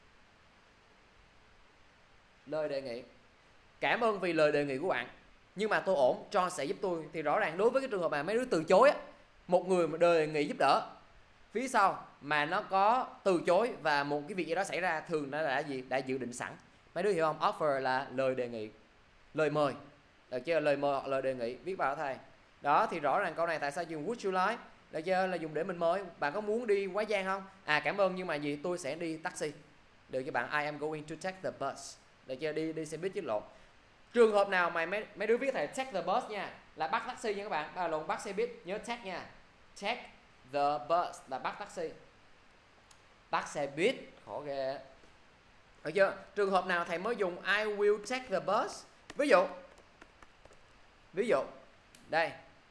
Lời đề nghị. Cảm ơn vì lời đề nghị của bạn. Nhưng mà tôi ổn, John sẽ giúp tôi. Thì rõ ràng đối với cái trường hợp mà mấy đứa từ chối á, một người mà đề nghị giúp đỡ phía sau mà nó có từ chối và một cái việc gì đó xảy ra, thường nó đã gì? Đã dự định sẵn. Mấy đứa hiểu không? Offer là lời đề nghị, lời mời. Được chưa? Lời mời hoặc lời đề nghị viết vào thầy. Đó thì rõ ràng câu này tại sao dùng would you like? Được chưa? Là dùng để mình mời. Bạn có muốn đi Quá Giang không? À cảm ơn nhưng mà gì? Tôi sẽ đi taxi. Được cho bạn, I am going to take the bus. Được chưa? Đi đi xe buýt chứ lộn. Trường hợp nào mà mấy mấy đứa viết thầy take the bus nha, là bắt taxi nha các bạn. Đó là lộn, bắt xe buýt, nhớ take nha. Take the bus là bắt taxi. Bắt xe buýt, khổ ghê. Được chưa? Trường hợp nào thầy mới dùng I will take the bus? Ví dụ. Ví dụ. Đây.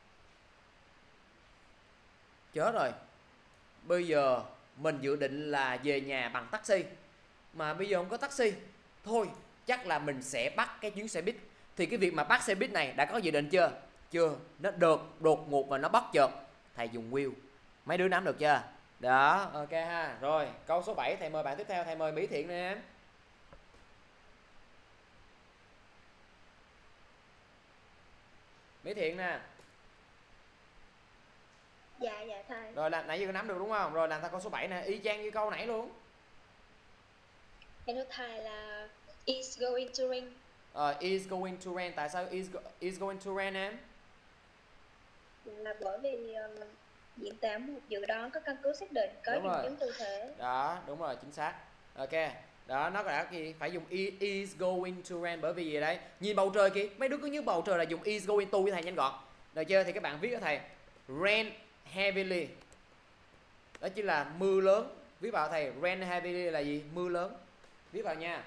Chết rồi. Bây giờ mình dự định là về nhà bằng taxi. Mà bây giờ không có taxi. Thôi, chắc là mình sẽ bắt cái chuyến xe buýt. Thì cái việc mà bắt xe buýt này đã có dự định chưa? Chưa. Nó đột đột ngột và nó bất chợt. Thầy dùng will. Mấy đứa nắm được chưa? Đó, ok ha. Rồi, câu số bảy thầy mời bạn tiếp theo, thầy mời Mỹ Thiện nè em. Mỹ Thiện nè. Dạ dạ thầy. Rồi làm nãy giờ nắm được đúng không? Rồi làm ta câu số bảy nè, y chang như câu nãy luôn. Em thưa thầy là is going to rain. Ờ, is going to rain. Tại sao is, is going to rain em? Là bởi vì uh, diễn tả một dự đoán có căn cứ xác định, có Đúng dùng rồi. chứng cụ thể. Đó, đúng rồi, chính xác. Ok. Đó, nó đã gì? Phải dùng is, is going to rain bởi vì gì đấy? Nhìn bầu trời kìa, mấy đứa cứ nhớ bầu trời là dùng is going to với thầy nhanh gọn. Được chưa? Thì các bạn viết cho thầy rain heavily. Đó chính là mưa lớn. Viết vào thầy rain heavily là gì? Mưa lớn. Viết vào nha.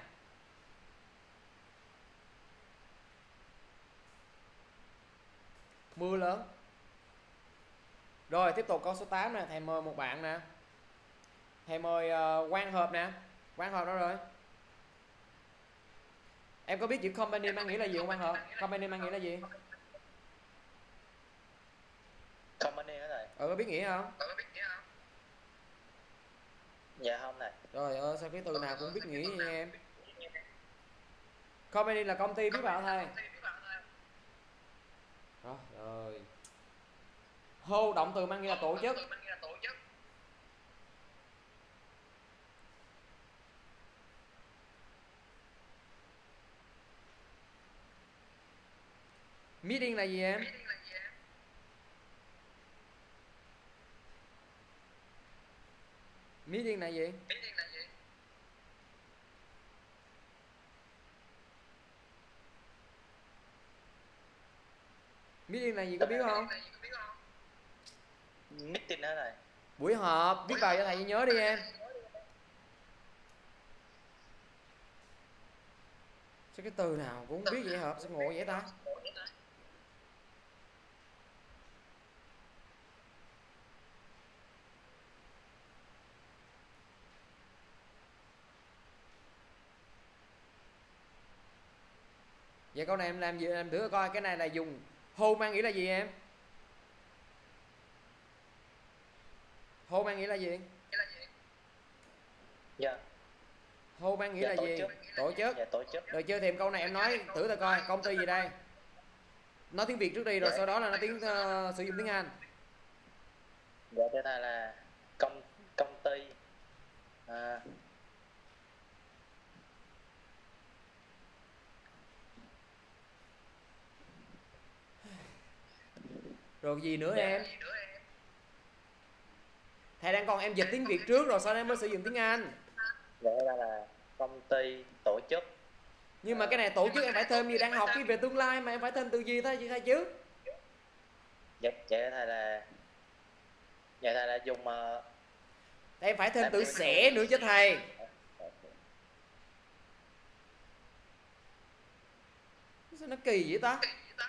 Mưa lớn. Rồi tiếp tục câu số tám nè, thầy mời một bạn nè. Thầy mời uh, Quang Hợp nè. Quang Hợp đâu rồi? Em có biết chữ company mang nghĩa là gì không Quang Hợp? Company mang nghĩa là gì? Company hả thầy? Ờ có biết nghĩa không? Dạ không thầy. Rồi ơi sao cái từ nào cũng biết nghĩa vậy em? Company là công ty, viết vào thầy. Rồi rồi. Hold động từ mang nghĩa là tổ chức. Meeting là gì em? Meeting là gì? Meeting là gì có biết không? Meeting hả thầy? Buổi họp, viết vào cho thầy nhớ đi em. Sao cái từ nào cũng không biết vậy họp, sao ngộ vậy ta? Vậy câu này em làm gì, em thử coi cái này là dùng hold mang nghĩa là gì em? Hold mang nghĩa là gì? Dạ. Hold mang nghĩa Dạ, là tổ gì? chức. Tổ chức. Dạ tổ chức. Rồi chưa thêm câu này em nói thử ta coi công ty gì đây? Nói tiếng Việt trước đi rồi Dạ. sau đó là nói tiếng uh, sử dụng tiếng Anh. Dạ thưa thầy là công công ty à, Rồi gì nữa dạ. em? Thầy đang còn em dịch tiếng Việt trước rồi sau đó em mới sử dụng tiếng Anh. Dạ là, là công ty tổ chức. Nhưng mà cái này tổ chức em phải thêm gì, đang học cái về tương lai mà em phải thêm từ gì thôi thay chứ. Dạ dạ thầy là dạ thầy là dùng uh, Em phải thêm từ sẽ nữa chứ thầy. Sao nó kỳ vậy ta?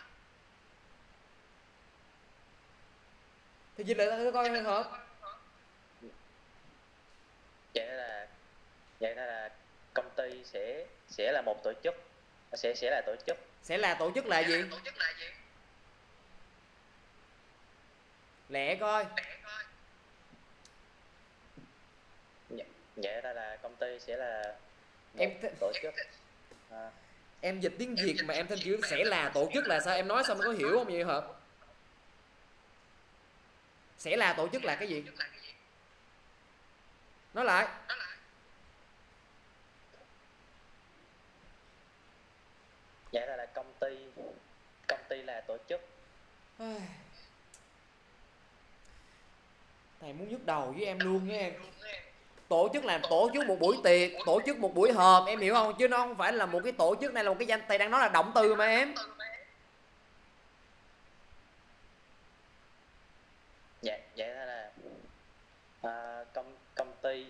Thì dịch lại thử coi hợp. Vậy là vậy là công ty sẽ sẽ là một tổ chức, sẽ sẽ là tổ chức. Sẽ là tổ chức là gì? Lẹ coi. Dạ, dạ ra là công ty sẽ là một Em th- tổ chức. À, Em dịch tiếng Việt mà em thêm chữ sẽ là tổ chức là sao? Em nói xong có hiểu không vậy hả? Sẽ là tổ chức là cái gì? Nói lại. dạ ra là công ty, công ty là tổ chức. Thầy muốn nhức đầu với em luôn nha em. Tổ chức là tổ chức một buổi tiệc, tổ chức một buổi họp, em hiểu không? Chứ nó không phải là một cái tổ chức này là một cái danh. Thầy đang nói là động từ mà em. Dạ dạ ra là à, công công ty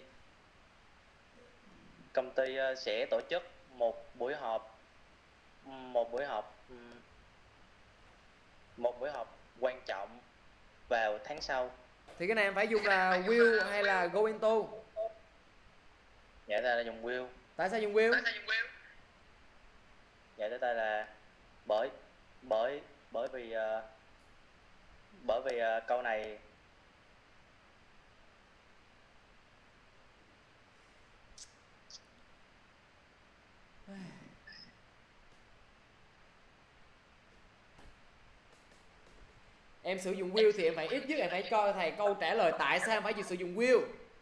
công ty ờ, sẽ tổ chức một buổi họp, một buổi họp ừm, một buổi họp quan trọng vào tháng sau. Thì cái này em phải dùng là will hay là go into? Dạ ra là dùng will. Tại sao dùng will? Dạ tới đây là bởi bởi bởi vì ờ, bởi vì ờ, câu này Em sử dụng will thì em phải ít nhất em phải coi thầy câu trả lời tại sao em phải sử dụng will.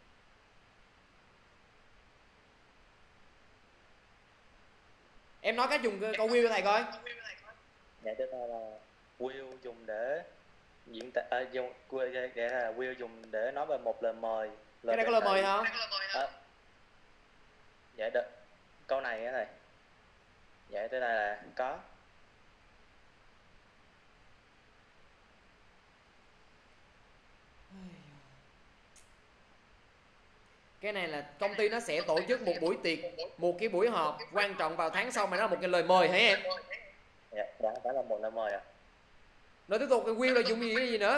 Em nói cách dùng câu will cho thầy coi. dạ tới đây là will dùng để diễn tả à, dùng dạ là will dùng để nói về một lời mời. Cái này có lời mời không? À, dạ được. Câu này á thầy. Dạ tới đây là có. Cái này là công ty nó sẽ tổ chức một buổi tiệc, một cái buổi họp quan trọng vào tháng sau mà nó là một cái lời mời hả em? Dạ, dạ phải là một lời mời ạ. À. Rồi tiếp tục cái will là dùng gì cái gì nữa?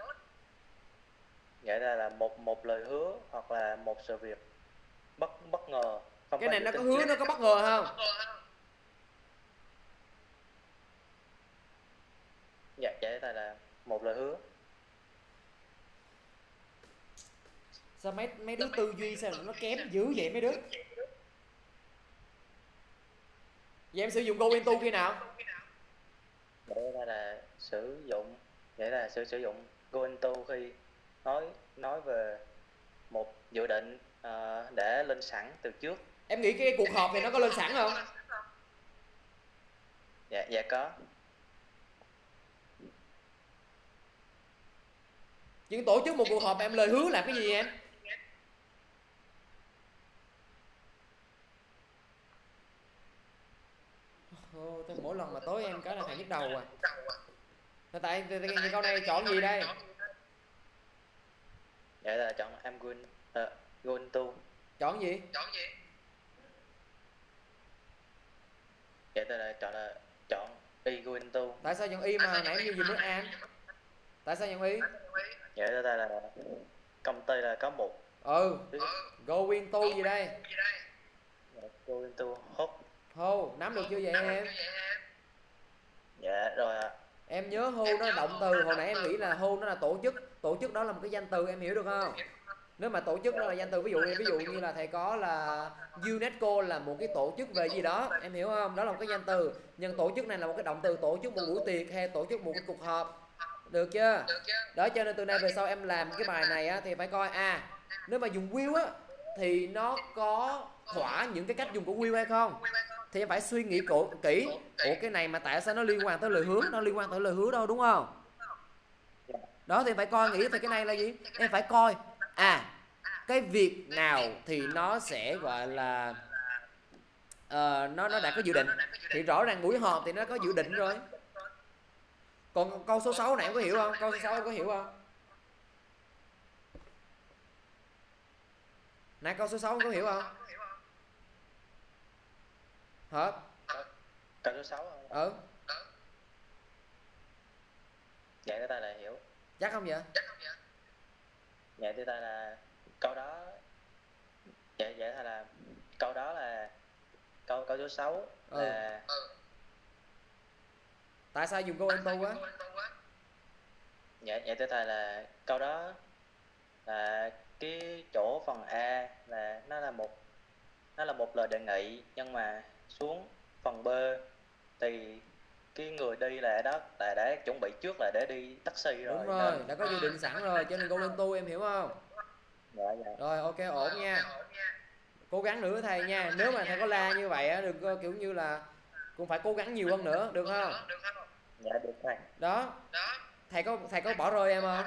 Dạ đây là một một lời hứa hoặc là một sự việc bất bất ngờ. Không Cái này nó có tính hứa chất. nó có bất ngờ không? Dạ dạ đây là một lời hứa. Sao mấy mấy đứa tư duy sao nó kém dữ vậy mấy đứa? Vậy em sử dụng go into khi nào? Để đây là sử dụng để là sử sử dụng go into khi nói nói về một dự định uh, để lên sẵn từ trước. Em nghĩ cái cuộc họp này nó có lên sẵn không? Dạ dạ có. Nhưng tổ chức một cuộc họp em lời hứa làm cái gì em? Ô, mỗi lần mà tối em cái là thầy nhức đầu à. Tại, tại, tại, tại câu này chọn gì đây? Dạ là chọn I'm going uh, going to. Chọn gì? Dạ đây là chọn là chọn y going to. Tại sao chọn y mà nãy như gì mới an? Tại sao chọn y? Dạ đây là công ty là có một. Ừ. Go into gì đây? Dạ, go into hot. Hô, nắm được chưa vậy em? Dạ rồi ạ. Em nhớ hô nó là động từ, hồi nãy em nghĩ là hô nó là tổ chức, tổ chức đó là một cái danh từ, em hiểu được không? Nếu mà tổ chức đó là danh từ, ví dụ ví dụ như là thầy có là UNESCO là một cái tổ chức về gì đó, em hiểu không? Đó là một cái danh từ. Nhưng tổ chức này là một cái động từ, tổ chức một buổi tiệc hay tổ chức một cái cuộc họp. Được chưa? Đó cho nên từ nay về sau em làm cái bài này á thì phải coi à, nếu mà dùng will á thì nó có thỏa những cái cách dùng của will hay không? Thì em phải suy nghĩ cổ, kỹ. Ủa cái này mà tại sao nó liên quan tới lời hứa? Nó liên quan tới lời hứa đâu, đúng không? Đó thì em phải coi nghĩ thì cái này là gì? Em phải coi à, cái việc nào thì nó sẽ gọi là uh, nó nó đã có dự định. Thì rõ ràng buổi họp thì nó có dự định rồi. Còn câu số sáu này em có hiểu không? Câu số sáu em có hiểu không? Nãy câu số sáu em có hiểu không? Hả? Câu số sáu không? Ừ. Dạ cái ta là hiểu. Chắc không vậy? Dạ cái ta là câu đó. Dạ dạ là câu đó là câu câu số sáu Ừ. là Tại sao dùng go into á? dạ dạ thưa thầy là câu đó là cái chỗ phần A là nó là một nó là một lời đề nghị, nhưng mà xuống phần B thì cái người đi là đó là đã chuẩn bị trước là để đi taxi rồi. Đúng rồi, nên đã có dự định sẵn rồi cho nên go into, em hiểu không? dạ dạ Rồi ok, ổn nha. Cố gắng nữa thầy nha. Nếu mà thầy có la như vậy á, đừng có kiểu như là cũng phải cố gắng nhiều hơn nữa, được không? dạ được thầy. Đó. Thầy có thầy có bỏ rơi em không?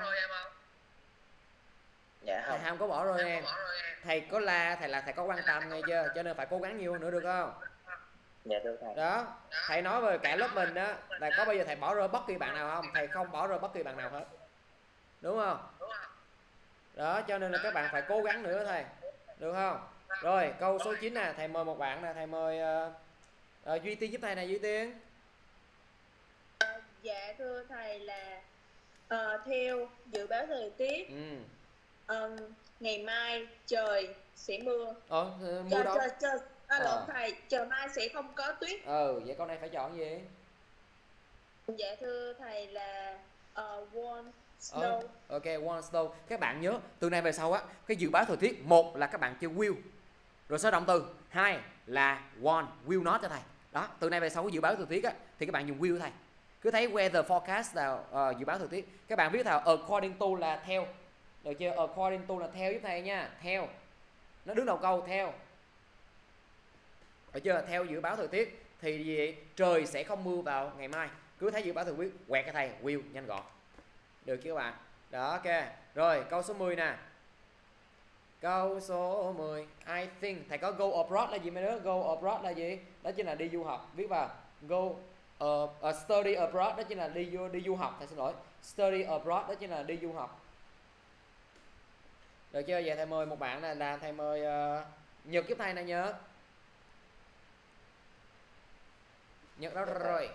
Dạ Thầy không. không có bỏ rơi em. Thầy có la, thầy là thầy có quan tâm nghe chưa? Cho nên phải cố gắng nhiều hơn nữa, được không? Dạ được thầy. Đó. Thầy nói về cả lớp mình á là có bao giờ thầy bỏ rơi bất kỳ bạn nào không? Thầy không bỏ rơi bất kỳ bạn nào hết. Đúng không? Đó, cho nên là các bạn phải cố gắng nữa thầy. Được không? Rồi, câu số chín nè, thầy mời một bạn nè, thầy mời uh, uh, Duy Tiên giúp thầy nè, Duy Tiên. Ờ, dạ thưa thầy là ờ, theo dự báo thời tiết Ừ. ờ, ngày mai trời sẽ mưa. Ờ, mưa Trời đâu? trời trời à, Ờ. lộn thầy, trời mai sẽ không có tuyết. Ừ, vậy câu này phải chọn gì? Dạ thưa thầy là uh, warm Ờ, snow. ok, one snow. Các bạn nhớ từ nay về sau á, cái dự báo thời tiết, một là các bạn chơi will rồi số động từ, hai là one will not cho thầy. Đó, từ nay về sau cái dự báo thời tiết á thì các bạn dùng will thầy. Cứ thấy weather forecast là uh, dự báo thời tiết, các bạn viết thảo according to là theo. Được chưa? According to là theo giúp thầy nha, theo. Nó đứng đầu câu theo. Được chưa? Theo dự báo thời tiết thì gì vậy? Trời sẽ không mưa vào ngày mai. Cứ thấy dự báo thời tiết quẹt cho thầy will nhanh gọn. Được chưa các bạn? Đó, ok. Rồi, câu số mười nè. Câu số mười, I think. Thầy có go abroad là gì mấy đứa? Go abroad là gì? Đó chính là đi du học. Viết vào go uh, uh, study abroad, đó chính là đi du, đi du học. Thầy xin lỗi. Study abroad đó chính là đi du học. Được chưa? Vậy thầy mời một bạn là, là thầy mời uh, Nhật giúp thầy nè, Nhật. Nhật đó rồi.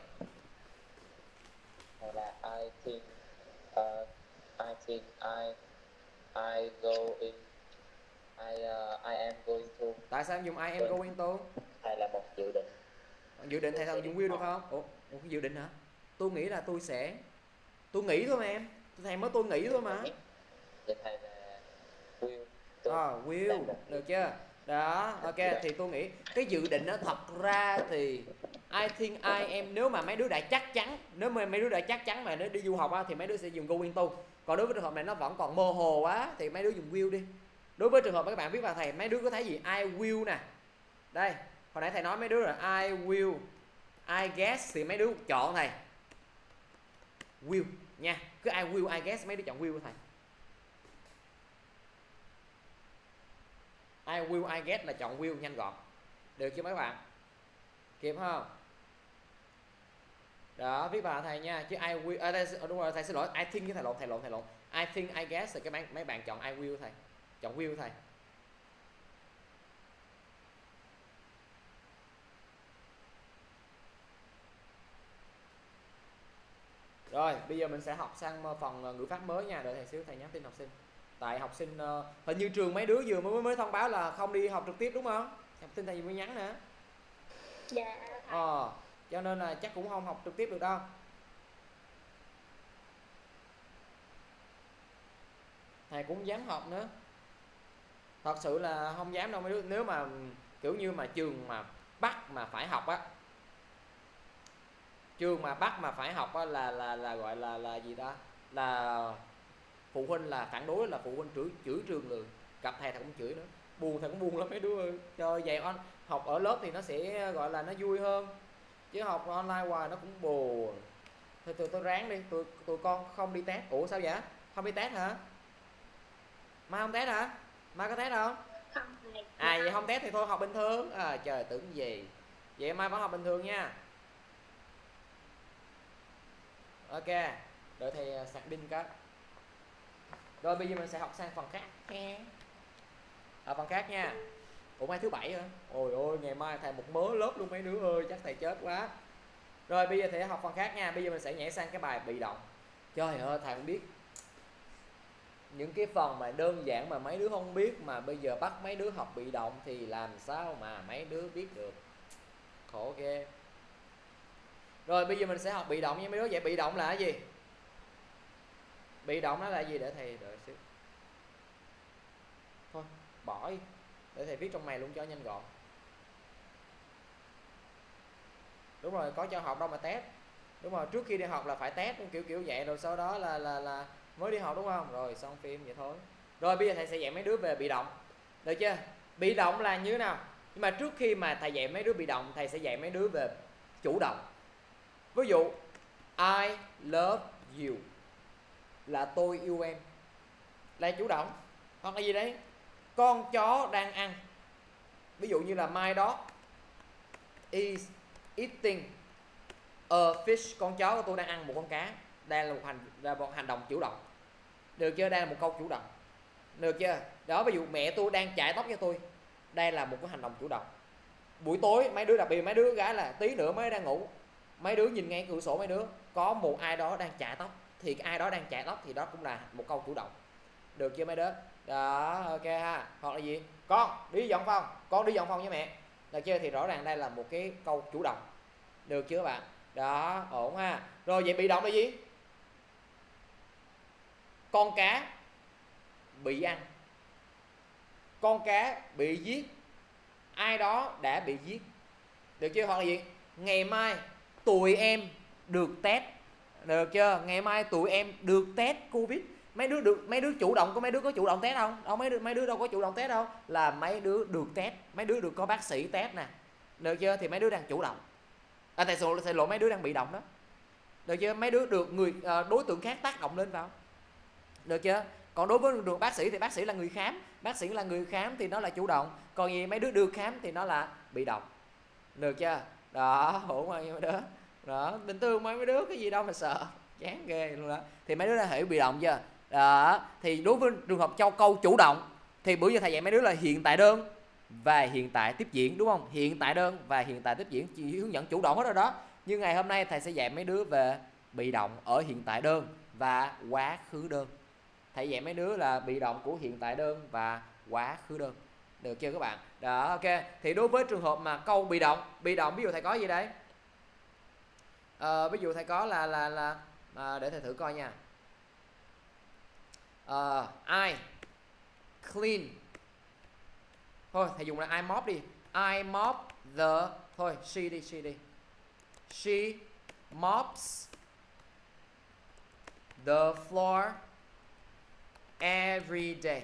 Hoặc là I think uh, I think I I go in I uh, I am going to. Tại sao em dùng I am going to? Hay là một dự định. Dự định thầy thằng dùng will được không? Ủa, một cái dự định hả? Tôi nghĩ là tôi sẽ, tôi nghĩ thôi mà em. Thầy mới tôi nghĩ thôi mà. Vậy thầy là will. À, will, được chưa? Đó, ok, thì tôi nghĩ cái dự định đó thật ra thì I think I am, nếu mà mấy đứa đã chắc chắn, nếu mà mấy đứa đã chắc chắn mà nếu đi du học á, thì mấy đứa sẽ dùng going to. Còn đối với trường hợp này nó vẫn còn mơ hồ quá thì mấy đứa dùng will đi. Đối với trường hợp các bạn viết vào thầy, mấy đứa có thấy gì? I will nè. Đây, hồi nãy thầy nói mấy đứa là I will, I guess thì mấy đứa chọn thầy will nha. Cứ I will, I guess mấy đứa chọn will thầy. I will, I guess là chọn will nhanh gọn. Được chưa mấy bạn? Kịp không? Đó, viết vào thầy nha. Chứ I will, à, đây, đúng rồi, thầy xin lỗi. I think với thầy lộn, thầy lộn, thầy lộn. I think, I guess thì các bạn, mấy bạn chọn I will thầy. Chọn will thầy. Rồi, bây giờ mình sẽ học sang phần ngữ pháp mới nha. Đợi thầy xíu, thầy nhắn tin học sinh. Tại học sinh uh, hình như trường mấy đứa vừa mới mới thông báo là không đi học trực tiếp đúng không? Học sinh thầy mới nhắn nữa. Dạ. Ờ, cho nên là chắc cũng không học trực tiếp được đâu. Thầy cũng không dám học nữa. Thật sự là không dám đâu mấy đứa. Nếu mà kiểu như mà trường mà bắt mà phải học á, trường mà bắt mà phải học á là là là gọi là là gì ta? Là phụ huynh là phản đối, là phụ huynh chửi chửi trường rồi. Gặp thầy thầy cũng chửi nữa. Buồn, thầy cũng buồn lắm mấy đứa ơi. Trời, dạy on học ở lớp thì nó sẽ gọi là nó vui hơn. Chứ học online hoài nó cũng buồn. Thôi tôi tôi ráng đi, tôi tụi con không đi test. Ủa sao vậy? Không đi test hả? Mai không test hả? Mai có test không? Không thầy. À vậy không test thì thôi học bình thường. À trời, tưởng gì. Vậy mai vẫn học bình thường nha. Ok, đợi thầy sạc pin cái. Rồi bây giờ mình sẽ học sang phần khác. Ở phần khác nha. Ủa mai thứ bảy hả? Ôi ôi, ngày mai thầy một mớ lớp luôn mấy đứa ơi, chắc thầy chết quá. Rồi bây giờ thầy học phần khác nha. Bây giờ mình sẽ nhảy sang cái bài bị động. Trời ơi, thầy không biết những cái phần mà đơn giản mà mấy đứa không biết, mà bây giờ bắt mấy đứa học bị động thì làm sao mà mấy đứa biết được, khổ ghê. Rồi bây giờ mình sẽ học bị động nha mấy đứa. Vậy bị động là cái gì? Bị động nó là gì để thầy đợi xíu. Thôi bỏ đi, để thầy viết trong này luôn cho nhanh gọn. Đúng rồi, có cho học đâu mà test. Đúng rồi, trước khi đi học là phải test kiểu kiểu vậy, rồi sau đó là là là mới đi học đúng không? Rồi xong phim vậy thôi. Rồi bây giờ thầy sẽ dạy mấy đứa về bị động, được chưa? Bị động là như thế nào? Nhưng mà trước khi mà thầy dạy mấy đứa bị động, thầy sẽ dạy mấy đứa về chủ động. Ví dụ I love you là tôi yêu em, là chủ động. Hoặc là gì đấy, con chó đang ăn, ví dụ như là my dog is eating a fish, con chó của tôi đang ăn một con cá. Đây là một hành là một hành động chủ động, được chưa? Đây là một câu chủ động, được chưa? Đó, ví dụ mẹ tôi đang chải tóc cho tôi, đây là một cái hành động chủ động. Buổi tối mấy đứa, đặc biệt mấy đứa gái là tí nữa mấy đứa đang ngủ, mấy đứa nhìn ngay cửa sổ, mấy đứa có một ai đó đang chải tóc, thì ai đó đang chải tóc thì đó cũng là một câu chủ động, được chưa mấy đứa? Đó, ok ha. Hoặc là gì, con đi dọn phòng, con đi dọn phòng với mẹ, được chưa? Thì rõ ràng đây là một cái câu chủ động, được chưa các bạn? Đó, ổn ha. Rồi vậy bị động là gì? Con cá bị ăn, con cá bị giết, ai đó đã bị giết, được chưa? Hoặc là gì, ngày mai tụi em được test, được chưa? Ngày mai tụi em được test Covid. Mấy đứa được, mấy đứa chủ động, có mấy đứa có chủ động test không? Đâu, mấy đứa mấy đứa đâu có chủ động test đâu, là mấy đứa được test, mấy đứa được có bác sĩ test nè, được chưa? Thì mấy đứa đang chủ động. À, tại sao thầy lộ mấy đứa đang bị động đó, được chưa? Mấy đứa được người à, đối tượng khác tác động lên vào, được chưa? Còn đối với được bác sĩ thì bác sĩ là người khám, bác sĩ là người khám thì nó là chủ động. Còn gì mấy đứa được khám thì nó là bị động, được chưa? Đó, ổn không mấy đứa? Đó, tình thương mấy đứa cái gì đâu mà sợ, chán ghê luôn đó. Thì mấy đứa đã hiểu bị động chưa? Đó, thì đối với trường hợp châu câu chủ động thì bữa giờ thầy dạy mấy đứa là hiện tại đơn và hiện tại tiếp diễn, đúng không? Hiện tại đơn và hiện tại tiếp diễn chỉ hướng dẫn chủ động hết rồi đó. Nhưng ngày hôm nay thầy sẽ dạy mấy đứa về bị động ở hiện tại đơn và quá khứ đơn. Thầy dạy mấy đứa là bị động của hiện tại đơn và quá khứ đơn, được chưa các bạn? Đó, ok. Thì đối với trường hợp mà câu bị động, bị động ví dụ thầy có gì đấy? À, ví dụ thầy có là là là à, để thầy thử coi nha. Uh, I clean, thôi thầy dùng là I mop đi, I mop the, thôi she đi, she đi, she mops the floor every day,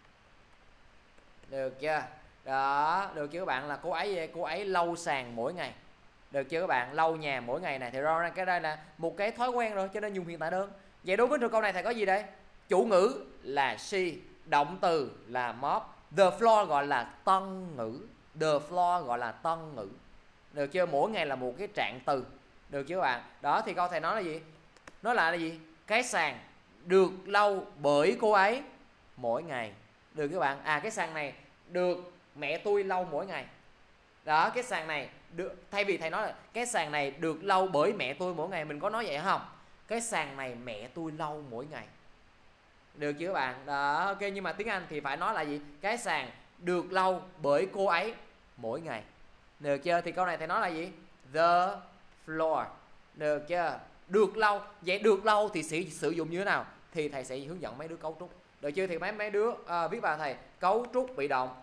được chưa? Đó, được chưa các bạn? Là cô ấy cô ấy lau sàn mỗi ngày, được chưa các bạn? Lau nhà mỗi ngày này thì rõ ràng cái đây là một cái thói quen rồi, cho nên dùng hiện tại đơn. Vậy đối với trường câu này thầy có gì đây? Chủ ngữ là she, động từ là mop, the floor gọi là tân ngữ, the floor gọi là tân ngữ, được chưa? Mỗi ngày là một cái trạng từ, được chưa các bạn? Đó, thì câu thầy nói là gì? Nó là là gì? Cái sàn được lau bởi cô ấy mỗi ngày, được các bạn? À, cái sàn này được mẹ tôi lau mỗi ngày. Đó, cái sàn này được, thay vì thầy nói là cái sàn này được lau bởi mẹ tôi mỗi ngày, mình có nói vậy không? Cái sàn này mẹ tôi lau mỗi ngày, được chưa các bạn? Đó, ok. Nhưng mà tiếng Anh thì phải nói là gì? Cái sàn được lau bởi cô ấy mỗi ngày, được chưa? Thì câu này thầy nói là gì? The floor, được chưa? Được lau. Vậy được lau thì sẽ sử dụng như thế nào? Thì thầy sẽ hướng dẫn mấy đứa cấu trúc, được chưa? Thì mấy mấy đứa à, viết vào thầy cấu trúc bị động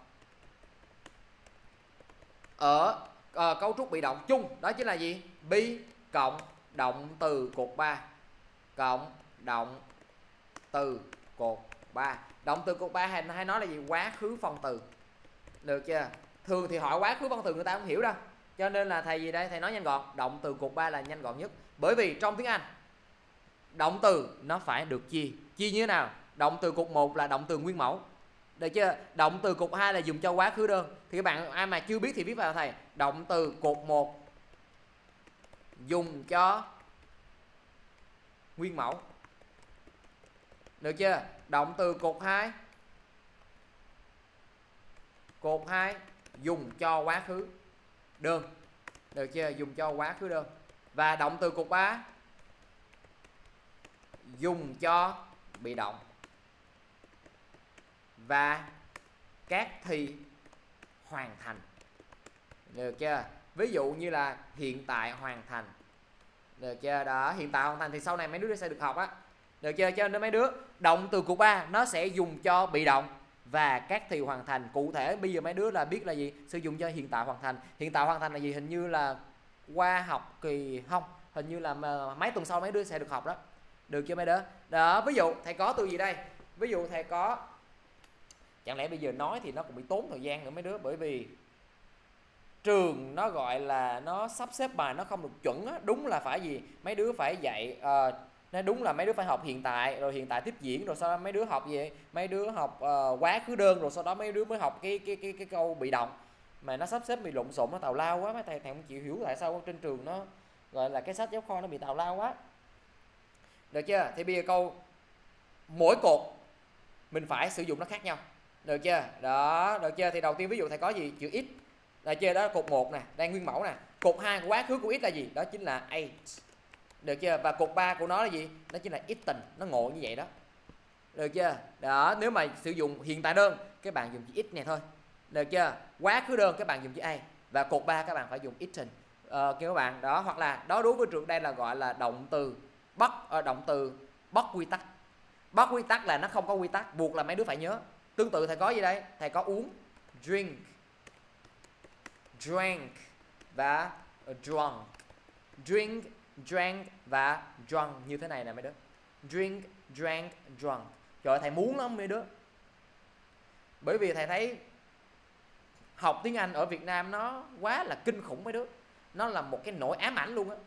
ở à, cấu trúc bị động chung đó chính là gì? Be cộng động từ cột ba cộng động từ cột ba. Động từ cột ba hay, hay nói là gì? Quá khứ phân từ, được chưa? Thường thì hỏi quá khứ phân từ người ta không hiểu đâu, cho nên là thầy gì đây? Thầy nói nhanh gọn, động từ cột ba là nhanh gọn nhất. Bởi vì trong tiếng Anh động từ nó phải được chia. Chia như thế nào? Động từ cột một là động từ nguyên mẫu, được chưa? Động từ cột hai là dùng cho quá khứ đơn. Thì các bạn ai mà chưa biết thì viết vào thầy động từ cột một dùng cho nguyên mẫu, được chưa? Động từ cột hai cột hai dùng cho quá khứ đơn, được chưa? Dùng cho quá khứ đơn. Và động từ cột ba dùng cho bị động, và các thì hoàn thành. Được chưa? Ví dụ như là hiện tại hoàn thành. Được chưa? Đó, hiện tại hoàn thành thì sau này mấy đứa sẽ được học á. Được chưa? Cho nên mấy đứa động từ cột A nó sẽ dùng cho bị động và các thì hoàn thành. Cụ thể bây giờ mấy đứa là biết là gì? Sử dụng cho hiện tại hoàn thành. Hiện tại hoàn thành là gì? Hình như là qua học kỳ không, hình như là mấy tuần sau mấy đứa sẽ được học đó. Được chưa mấy đứa? Đó, ví dụ thầy có từ gì đây? Ví dụ thầy có, chẳng lẽ bây giờ nói thì nó cũng bị tốn thời gian nữa mấy đứa, bởi vì trường nó gọi là nó sắp xếp bài nó không được chuẩn á. Đúng là phải gì? Mấy đứa phải dạy uh, nên đúng là mấy đứa phải học hiện tại, rồi hiện tại tiếp diễn, rồi sau đó mấy đứa học gì? Mấy đứa học uh, quá khứ đơn, rồi sau đó mấy đứa mới học cái cái cái cái câu bị động. Mà nó sắp xếp bị lộn xộn, nó tào lao quá, mấy thầy thầy không chịu hiểu tại sao trên trường nó gọi là cái sách giáo khoa nó bị tào lao quá. Được chưa? Thì bây giờ câu mỗi cột mình phải sử dụng nó khác nhau. Được chưa? Đó, được chưa? Thì đầu tiên ví dụ thầy có gì? Chữ x. Được chưa? Đó là cột một nè, đang nguyên mẫu nè. Cột hai quá khứ của x là gì? Đó chính là eight. Được chưa? Và cột ba của nó là gì? Đó chính là eaten. Nó ngộ như vậy đó. Được chưa? Đó, nếu mà sử dụng hiện tại đơn các bạn dùng chữ x này thôi. Được chưa? Quá khứ đơn các bạn dùng chữ a, và cột ba các bạn phải dùng eaten. Ờ, các bạn đó, hoặc là đó đối với trường đây là gọi là động từ bắt uh, động từ bất quy tắc. Bất quy tắc là nó không có quy tắc, buộc là mấy đứa phải nhớ. Tương tự thầy có gì đây? Thầy có uống, drink, drank và drunk. Drink, drank và drunk như thế này nè mấy đứa. Drink, drank, drunk. Trời ơi, thầy muốn lắm mấy đứa. Bởi vì thầy thấy học tiếng Anh ở Việt Nam nó quá là kinh khủng mấy đứa. Nó là một cái nỗi ám ảnh luôn á.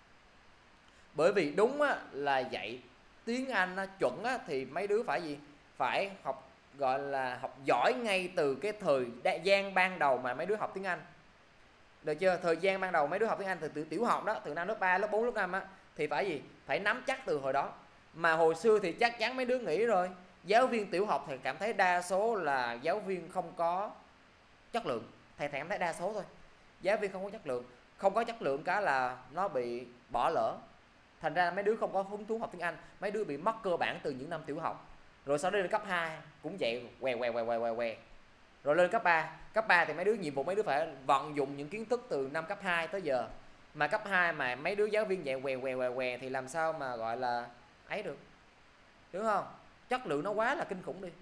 Bởi vì đúng á, là dạy tiếng Anh á, chuẩn á, thì mấy đứa phải gì? Phải học gọi là học giỏi ngay từ cái thời gian ban đầu mà mấy đứa học tiếng Anh. Được chưa? Thời gian ban đầu mấy đứa học tiếng Anh từ, từ tiểu học đó, từ năm lớp ba, lớp bốn, lớp năm á, thì phải gì? Phải nắm chắc từ hồi đó. Mà hồi xưa thì chắc chắn mấy đứa nghĩ rồi, giáo viên tiểu học thì cảm thấy đa số là giáo viên không có chất lượng. Thầy thầy cảm thấy đa số thôi. Giáo viên không có chất lượng. Không có chất lượng cả là nó bị bỏ lỡ. Thành ra mấy đứa không có hứng thú học tiếng Anh. Mấy đứa bị mất cơ bản từ những năm tiểu học. Rồi sau đó lên cấp hai cũng vậy, què què què què què què. Rồi lên cấp ba, cấp ba thì mấy đứa nhiệm vụ mấy đứa phải vận dụng những kiến thức từ năm cấp hai tới giờ. Mà cấp hai mà mấy đứa giáo viên vậy què què què què thì làm sao mà gọi là ấy được. Đúng không? Chất lượng nó quá là kinh khủng đi.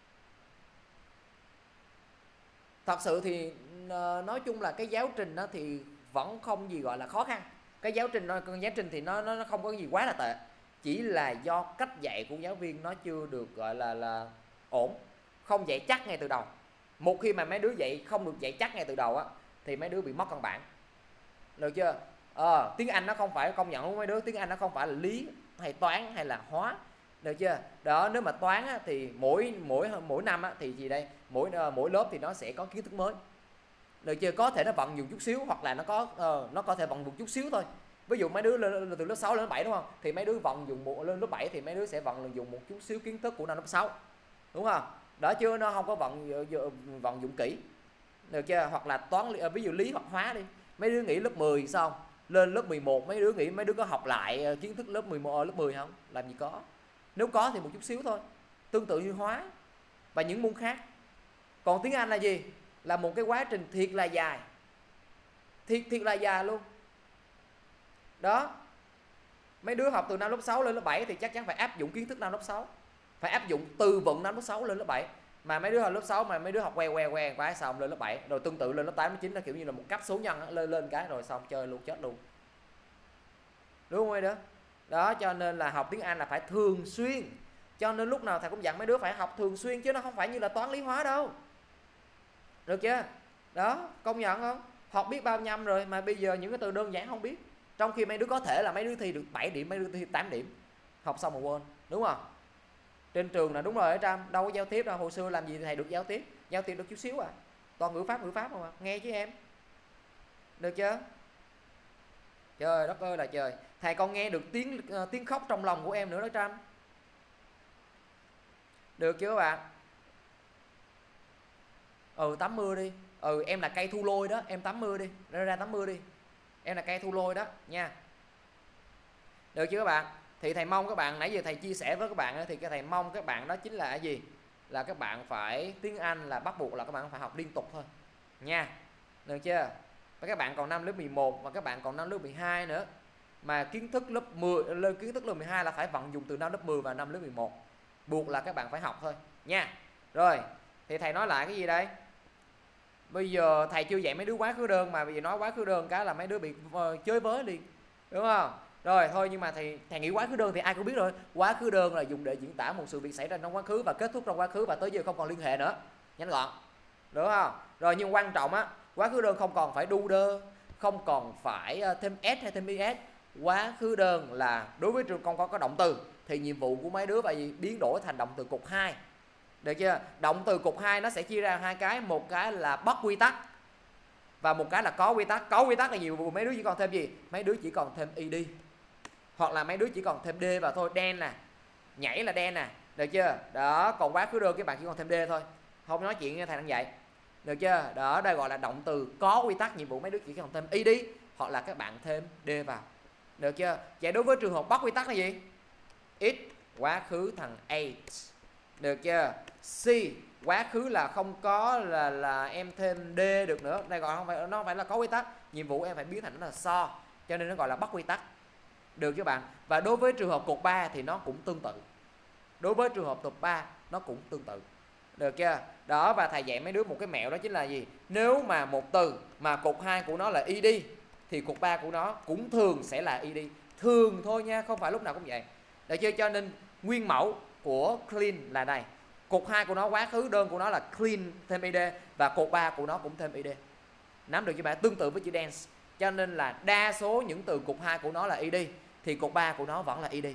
Thật sự thì nói chung là cái giáo trình đó thì vẫn không gì gọi là khó khăn. Cái giáo trình nó giáo trình thì nó nó không có gì quá là tệ. Chỉ là do cách dạy của giáo viên nó chưa được gọi là là ổn, không dạy chắc ngay từ đầu. Một khi mà mấy đứa dạy không được dạy chắc ngay từ đầu á thì mấy đứa bị mất căn bản. Được chưa? Ờ, tiếng Anh nó không phải, công nhận của mấy đứa, tiếng Anh nó không phải là lý hay toán hay là hóa. Được chưa? Đó, nếu mà toán á, thì mỗi mỗi mỗi năm á, thì gì đây? Mỗi uh, mỗi lớp thì nó sẽ có kiến thức mới. Được chưa? Có thể nó vận dụng chút xíu, hoặc là nó có uh, nó có thể vận dụng chút xíu thôi. Ví dụ mấy đứa lên từ lớp sáu lên lớp bảy đúng không? Thì mấy đứa vận dụng một lên lớp bảy thì mấy đứa sẽ vận dụng một chút xíu kiến thức của năm lớp sáu. Đúng không? Đó, chứ nó không có vận vận dụng kỹ. Được chưa? Hoặc là toán ví dụ lý hoặc hóa đi. Mấy đứa nghĩ lớp mười xong, lên lớp mười một mấy đứa nghĩ mấy đứa có học lại kiến thức lớp mười một lớp mười không? Làm gì có. Nếu có thì một chút xíu thôi. Tương tự như hóa và những môn khác. Còn tiếng Anh là gì? Là một cái quá trình thiệt là dài. Thiệt thiệt là dài luôn. Đó. Mấy đứa học từ năm lớp sáu lên lớp bảy thì chắc chắn phải áp dụng kiến thức năm lớp sáu. Phải áp dụng từ vựng năm lớp sáu lên lớp bảy. Mà mấy đứa học lớp sáu mà mấy đứa học que que que quá xong lên lớp bảy, rồi tương tự lên lớp tám, lớp chín nó kiểu như là một cấp số nhân đó, lên lên cái rồi xong chơi luôn, chết luôn. Đúng không mấy đứa? Đó, cho nên là học tiếng Anh là phải thường xuyên. Cho nên lúc nào thầy cũng dặn mấy đứa phải học thường xuyên, chứ nó không phải như là toán lý hóa đâu. Được chưa? Đó, công nhận không? Học biết bao nhiêu năm rồi mà bây giờ những cái từ đơn giản không biết. Trong khi mấy đứa có thể là mấy đứa thi được bảy điểm, mấy đứa thi tám điểm. Học xong mà quên, đúng không? Trên trường là đúng rồi ở Trâm, đâu có giao tiếp đâu. Hồi xưa làm gì thầy được giao tiếp? Giao tiếp được chút xíu à. Toàn ngữ pháp ngữ pháp không à. Nghe chứ em. Được chưa? Trời đất ơi là trời. Thầy còn nghe được tiếng uh, tiếng khóc trong lòng của em nữa đó Trâm. Được chưa các bạn? Ừ, tắm mưa đi. Ừ, em là cây thu lôi đó, em tắm mưa đi. Ra ra tắm mưa đi. Em là cây thu lôi đó nha. Được chưa các bạn? Thì thầy mong các bạn, nãy giờ thầy chia sẻ với các bạn thì cái thầy mong các bạn đó chính là cái gì? là các bạn phải, tiếng Anh là bắt buộc là các bạn phải học liên tục thôi nha, được chưa? Và các bạn còn năm lớp mười một và các bạn còn năm lớp mười hai nữa, mà kiến thức lớp mười lên kiến thức lớp mười hai là phải vận dụng từ năm lớp mười và năm lớp mười một, buộc là các bạn phải học thôi nha. Rồi thì thầy nói lại cái gì đây? Bây giờ thầy chưa dạy mấy đứa quá khứ đơn, mà bây giờ nói quá khứ đơn cái là mấy đứa bị uh, chơi với liền, đúng không? Rồi thôi, nhưng mà thầy thầy nghĩ quá khứ đơn thì ai cũng biết rồi. Quá khứ đơn là dùng để diễn tả một sự việc xảy ra trong quá khứ và kết thúc trong quá khứ và tới giờ không còn liên hệ nữa, nhanh gọn, đúng không? Rồi nhưng quan trọng á, quá khứ đơn không còn phải do đơ, không còn phải thêm s hay thêm is. Quá khứ đơn là đối với trường công có có động từ thì nhiệm vụ của mấy đứa phải gì? Biến đổi thành động từ cục hai. Được chưa? Động từ cục hai nó sẽ chia ra hai cái, một cái là bất quy tắc và một cái là có quy tắc. Có quy tắc là nhiệm vụ mấy đứa chỉ còn thêm gì? Mấy đứa chỉ còn thêm ed, hoặc là mấy đứa chỉ còn thêm d vào thôi. Đen nè, nhảy là đen nè, được chưa? Đó, còn quá khứ đơn các bạn chỉ còn thêm d thôi, không nói chuyện nghe thầy đang dạy, được chưa? Đó, đây gọi là động từ có quy tắc, nhiệm vụ mấy đứa chỉ còn thêm ed hoặc là các bạn thêm d vào, được chưa? Vậy đối với trường hợp bất quy tắc là gì? It, quá khứ thằng eight, được chưa? C, quá khứ là không có là là em thêm d được nữa, đây gọi không phải, nó phải là có quy tắc, nhiệm vụ em phải biến thành nó là so, cho nên nó gọi là bất quy tắc, được chưa bạn? Và đối với trường hợp cột ba thì nó cũng tương tự, đối với trường hợp cột ba nó cũng tương tự, được chưa? Đó, và thầy dạy mấy đứa một cái mẹo đó chính là gì? Nếu mà một từ mà cột hai của nó là ed thì cột ba của nó cũng thường sẽ là ed, thường thôi nha, không phải lúc nào cũng vậy, được chưa? Cho nên nguyên mẫu của clean là này, cột hai của nó quá khứ đơn của nó là clean thêm ed và cột ba của nó cũng thêm ed, nắm được chưa bạn? Tương tự với chữ dance, cho nên là đa số những từ cột hai của nó là ed thì cột ba của nó vẫn là ed,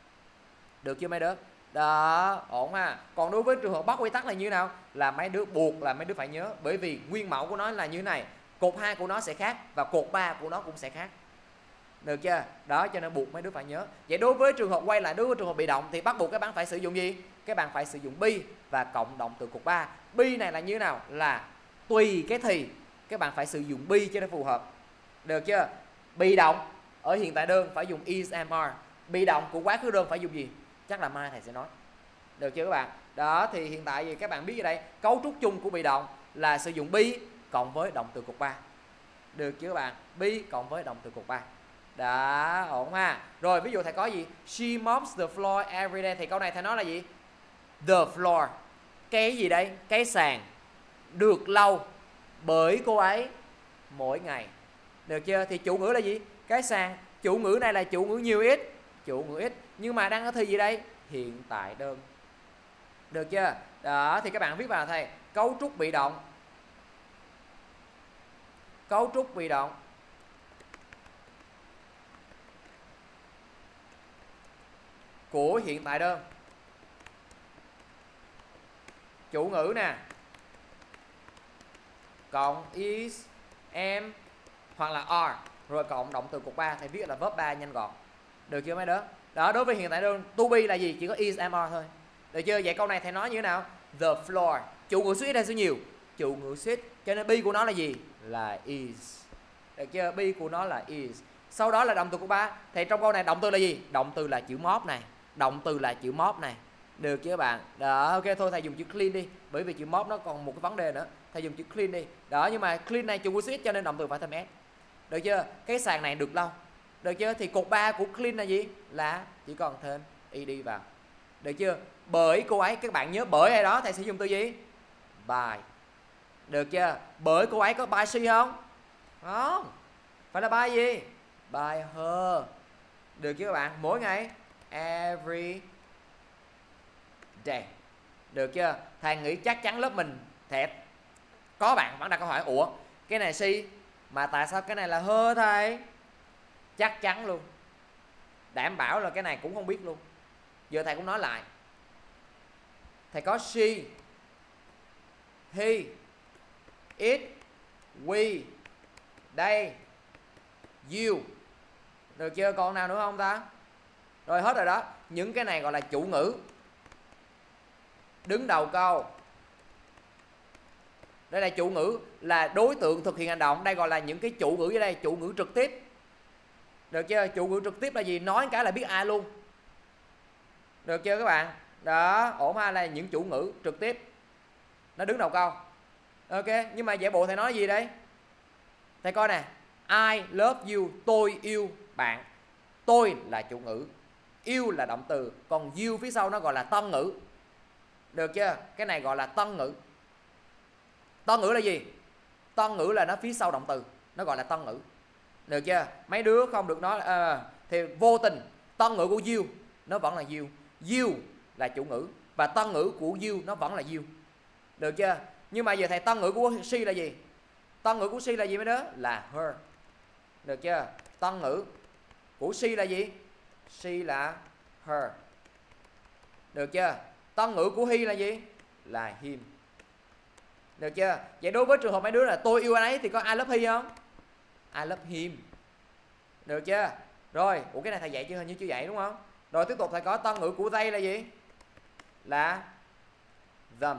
được chưa mấy đứa? Đó, ổn ha. Còn đối với trường hợp bất quy tắc là như nào? Là mấy đứa buộc là mấy đứa phải nhớ, bởi vì nguyên mẫu của nó là như thế này, cột hai của nó sẽ khác và cột ba của nó cũng sẽ khác, được chưa? Đó, cho nên buộc mấy đứa phải nhớ. Vậy đối với trường hợp quay lại, đối với trường hợp bị động thì bắt buộc các bạn phải sử dụng gì? Các bạn phải sử dụng be và cộng động từ cột ba. Be này là như thế nào? Là tùy cái thì các bạn phải sử dụng be cho nó phù hợp, được chưa? Bị động ở hiện tại đơn phải dùng is am are, bị động của quá khứ đơn phải dùng gì? Chắc là mai thầy sẽ nói, được chưa các bạn? Đó, thì hiện tại gì các bạn biết ở đây, cấu trúc chung của bị động là sử dụng be cộng với động từ cột ba, được chưa các bạn? Be cộng với động từ cột ba. Đó, ổn ha. Rồi ví dụ thầy có gì? She mops the floor every day, thì câu này thầy nói là gì? The floor, cái gì đây? Cái sàn được lau bởi cô ấy mỗi ngày, được chưa? Thì chủ ngữ là gì? Cái sàn. Chủ ngữ này là chủ ngữ nhiều ít, chủ ngữ ít, nhưng mà đang ở thì gì đây? Hiện tại đơn, được chưa? Đó, thì các bạn viết vào thầy, cấu trúc bị động, cấu trúc bị động của hiện tại đơn, chủ ngữ nè, cộng is, am hoặc là are, rồi cộng động từ cột ba, thầy viết là verb ba nhanh gọn, được chưa mấy đứa? Đó, đối với hiện tại đơn to be là gì? Chỉ có is, am, are thôi, được chưa? Vậy câu này thầy nói như thế nào? The floor, chủ ngữ số ít hay số nhiều? Chủ ngữ số ít, cho nên be của nó là gì? Là is, được chưa? Be của nó là is. Sau đó là động từ cột ba, thì trong câu này động từ là gì? Động từ là chữ mop này, động từ là chữ mop này, được chưa các bạn? Đó, ok, thôi thầy dùng chữ clean đi, bởi vì chữ mop nó còn một cái vấn đề nữa, thầy dùng chữ clean đi. Đó, nhưng mà clean này chủ ngữ số ít cho nên động từ phải thêm s, được chưa? Cái sàn này được lau, được chưa? Thì cột ba của clean là gì? Là chỉ còn thêm ed vào, được chưa? Bởi cô ấy, các bạn nhớ bởi ai đó thầy sẽ dùng từ gì? By, được chưa? Bởi cô ấy có by she không? Không, phải là by gì? By her, được chưa các bạn? Mỗi ngày, every day, được chưa? Thầy nghĩ chắc chắn lớp mình thẹt có bạn vẫn đặt câu hỏi, ủa cái này she mà tại sao cái này là her thầy? Chắc chắn luôn, đảm bảo là cái này cũng không biết luôn. Giờ thầy cũng nói lại, thầy có she, he, it, we, they, you, được chưa? Còn nào nữa không ta? Rồi hết rồi đó. Những cái này gọi là chủ ngữ đứng đầu câu. Đây là chủ ngữ, là đối tượng thực hiện hành động. Đây gọi là những cái chủ ngữ ở đây, chủ ngữ trực tiếp, được chưa? Chủ ngữ trực tiếp là gì? Nói cái là biết ai luôn, được chưa các bạn? Đó, ổn ha, là những chủ ngữ trực tiếp nó đứng đầu câu. Ok, nhưng mà giải bộ thầy nói gì đây? Thầy coi nè, I love you, tôi yêu bạn. Tôi là chủ ngữ, yêu là động từ, còn you phía sau nó gọi là tân ngữ. Được chưa? Cái này gọi là tân ngữ. Tân ngữ là gì? Tân ngữ là nó phía sau động từ, nó gọi là tân ngữ. Được chưa? Mấy đứa không được nói à, thì vô tình tân ngữ của you nó vẫn là you. You là chủ ngữ và tân ngữ của you nó vẫn là you. Được chưa? Nhưng mà giờ thầy tân ngữ của she là gì? Tân ngữ của she là gì mấy đứa? Là her. Được chưa? Tân ngữ của she là gì? She là her. Được chưa? Tân ngữ của he là gì? Là him. Được chưa? Vậy đối với trường hợp mấy đứa là tôi yêu anh ấy thì có I love he không? I love him. Được chưa? Rồi, ủa cái này thầy dạy chưa? Hình như chưa dạy đúng không? Rồi tiếp tục thầy có tân ngữ của they là gì? Là them.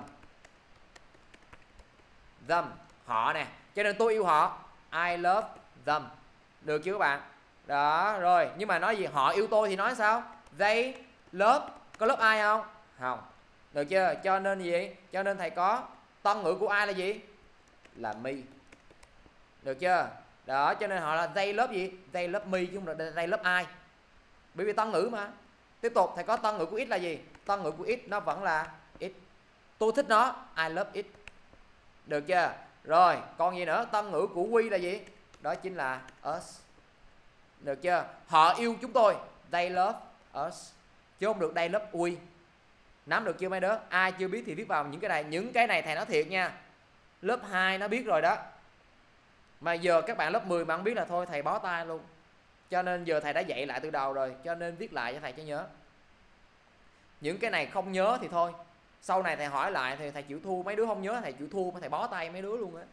Them, họ nè. Cho nên tôi yêu họ, I love them. Được chưa các bạn? Đó, rồi. Nhưng mà nói gì? Họ yêu tôi thì nói sao? They love. Có love ai không? Không. Được chưa? Cho nên gì? Cho nên thầy có tân ngữ của ai là gì? Là me. Được chưa? Đó, cho nên họ là they love gì? They love me chứ không là they love ai. Bởi vì tân ngữ mà. Tiếp tục thầy có tân ngữ của it là gì? Tân ngữ của it nó vẫn là it. Tôi thích nó, I love it. Được chưa? Rồi, còn gì nữa? Tân ngữ của we là gì? Đó chính là us. Được chưa? Họ yêu chúng tôi, they love us. Chứ không được they love we. Nắm được chưa mấy đứa? Ai chưa biết thì viết vào những cái này. Những cái này thầy nói thiệt nha, lớp hai nó biết rồi đó. Mà giờ các bạn lớp mười mà không biết là thôi thầy bó tay luôn. Cho nên giờ thầy đã dạy lại từ đầu rồi, cho nên viết lại cho thầy cho nhớ. Những cái này không nhớ thì thôi, sau này thầy hỏi lại thì thầy chịu thua. Mấy đứa không nhớ thầy chịu thua, thầy bó tay mấy đứa luôn á.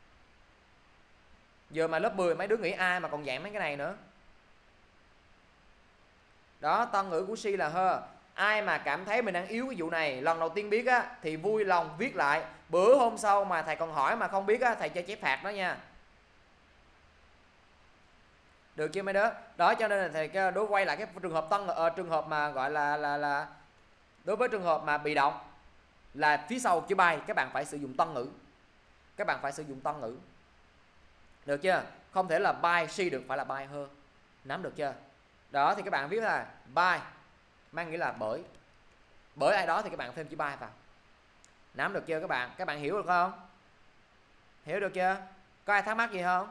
Giờ mà lớp mười mấy đứa nghĩ ai mà còn dạy mấy cái này nữa. Đó, tân ngữ của she là her. Ai mà cảm thấy mình đang yếu cái vụ này, lần đầu tiên biết á thì vui lòng viết lại. Bữa hôm sau mà thầy còn hỏi mà không biết á, thầy cho chép phạt đó nha. Được chưa mấy đứa? Đó, cho nên là thầy đối quay lại cái trường hợp tân uh, trường hợp mà gọi là là là đối với trường hợp mà bị động là phía sau chữ by các bạn phải sử dụng tân ngữ. Các bạn phải sử dụng tân ngữ. Được chưa? Không thể là by she được, phải là by her. Nắm được chưa? Đó thì các bạn viết là by mang nghĩa là bởi. Bởi ai đó thì các bạn thêm chữ by vào. Nắm được chưa các bạn? Các bạn hiểu được không? Hiểu được chưa? Có ai thắc mắc gì không?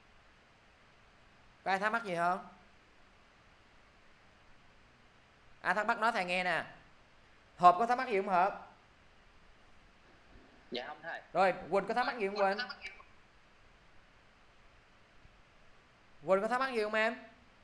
Có ai thắc mắc gì không? Ai thắc mắc nói thầy nghe nè. Hợp có thắc mắc gì không Hợp? Dạ không thầy. Rồi Quỳnh có thắc mắc gì không Quỳnh? Quỳnh có thắc mắc gì không em?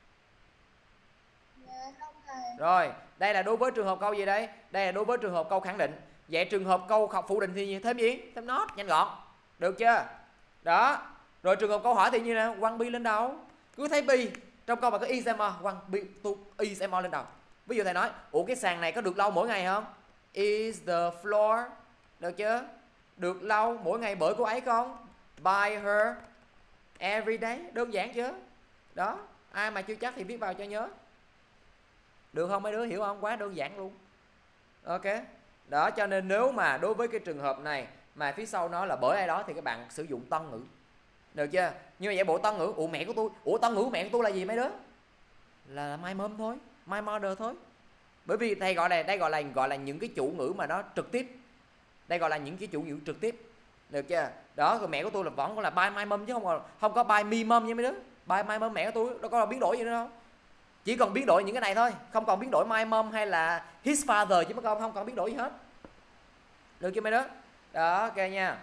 Dạ không thầy. Rồi, đây là đối với trường hợp câu gì đây? Đây là đối với trường hợp câu khẳng định. Vậy trường hợp câu học phủ định thì thêm gì? Thêm not, nhanh gọn. Được chưa? Đó. Rồi trường hợp câu hỏi thì như nào? One be lên đầu. Cứ thấy be trong câu mà có is more, one be to is more lên đầu. Ví dụ thầy nói, ủa cái sàn này có được lau mỗi ngày không? Is the floor. Được chưa? Được lau mỗi ngày bởi cô ấy không? By her every day. Đơn giản chưa? Đó. Ai mà chưa chắc thì viết vào cho nhớ. Được không mấy đứa, hiểu không? Quá đơn giản luôn. Ok. Đó, cho nên nếu mà đối với cái trường hợp này mà phía sau nó là bởi ai đó thì các bạn sử dụng tân ngữ. Được chưa? Nhưng mà vậy bộ tân ngữ, ủa mẹ của tôi, ủa tân ngữ của mẹ của tôi là gì mấy đứa? Là, là my mom thôi, my mother thôi. Bởi vì thầy gọi là đây gọi là gọi là những cái chủ ngữ mà nó trực tiếp. Đây gọi là những cái chủ ngữ trực tiếp. Được chưa? Đó, rồi mẹ của tôi là vẫn là by my mom chứ không không có by me mom nha mấy đứa. By my mom mẹ của tôi đâu có là biến đổi gì nữa đâu. Chỉ còn biến đổi những cái này thôi, không còn biến đổi my mom hay là his father chứ mấy con, không còn biến đổi gì hết. Được chưa mấy đứa? Đó, ok nha.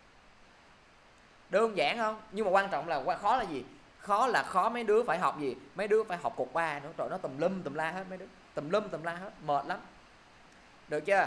Đơn giản không? Nhưng mà quan trọng là khó là gì? Khó là khó mấy đứa phải học gì? Mấy đứa phải học cột ba nữa, rồi nó tùm lum tùm la hết mấy đứa. Tùm lum tùm la hết, mệt lắm. Được chưa?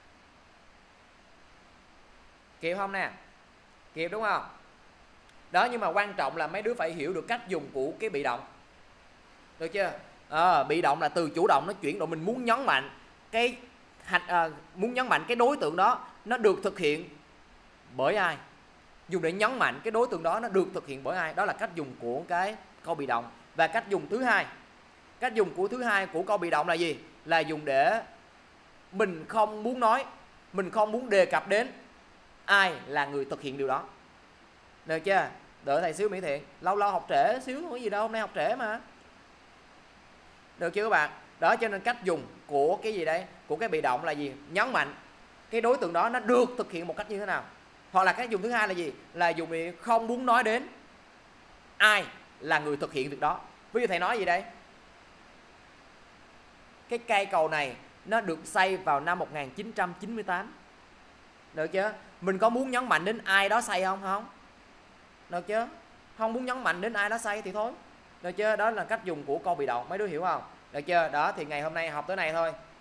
Kịp không nè? Kịp đúng không? Đó, nhưng mà quan trọng là mấy đứa phải hiểu được cách dùng của cái bị động. Được chưa? À, bị động là từ chủ động nó chuyển động, mình muốn nhấn mạnh cái hành à, muốn nhấn mạnh cái đối tượng đó nó được thực hiện bởi ai. Dùng để nhấn mạnh cái đối tượng đó nó được thực hiện bởi ai. Đó là cách dùng của cái câu bị động. Và cách dùng thứ hai, cách dùng của thứ hai của câu bị động là gì? Là dùng để mình không muốn nói, mình không muốn đề cập đến ai là người thực hiện điều đó. Được chưa? Đợi thầy xíu Mỹ Thiện. Lâu lâu học trễ xíu không có gì đâu, hôm nay học trễ mà. Được chưa các bạn? Đó, cho nên cách dùng của cái gì đấy, của cái bị động là gì? Nhấn mạnh cái đối tượng đó nó được thực hiện một cách như thế nào. Hoặc là cách dùng thứ hai là gì? Là dùng bị không muốn nói đến ai là người thực hiện việc đó. Ví dụ thầy nói gì đây? Cái cây cầu này nó được xây vào năm một nghìn chín trăm chín mươi tám. Được chưa? Mình có muốn nhấn mạnh đến ai đó xây không? Không. Được chưa? Không muốn nhấn mạnh đến ai đó xây thì thôi. Được chưa? Đó là cách dùng của câu bị động. Mấy đứa hiểu không? Được chưa? Đó thì ngày hôm nay học tới này thôi.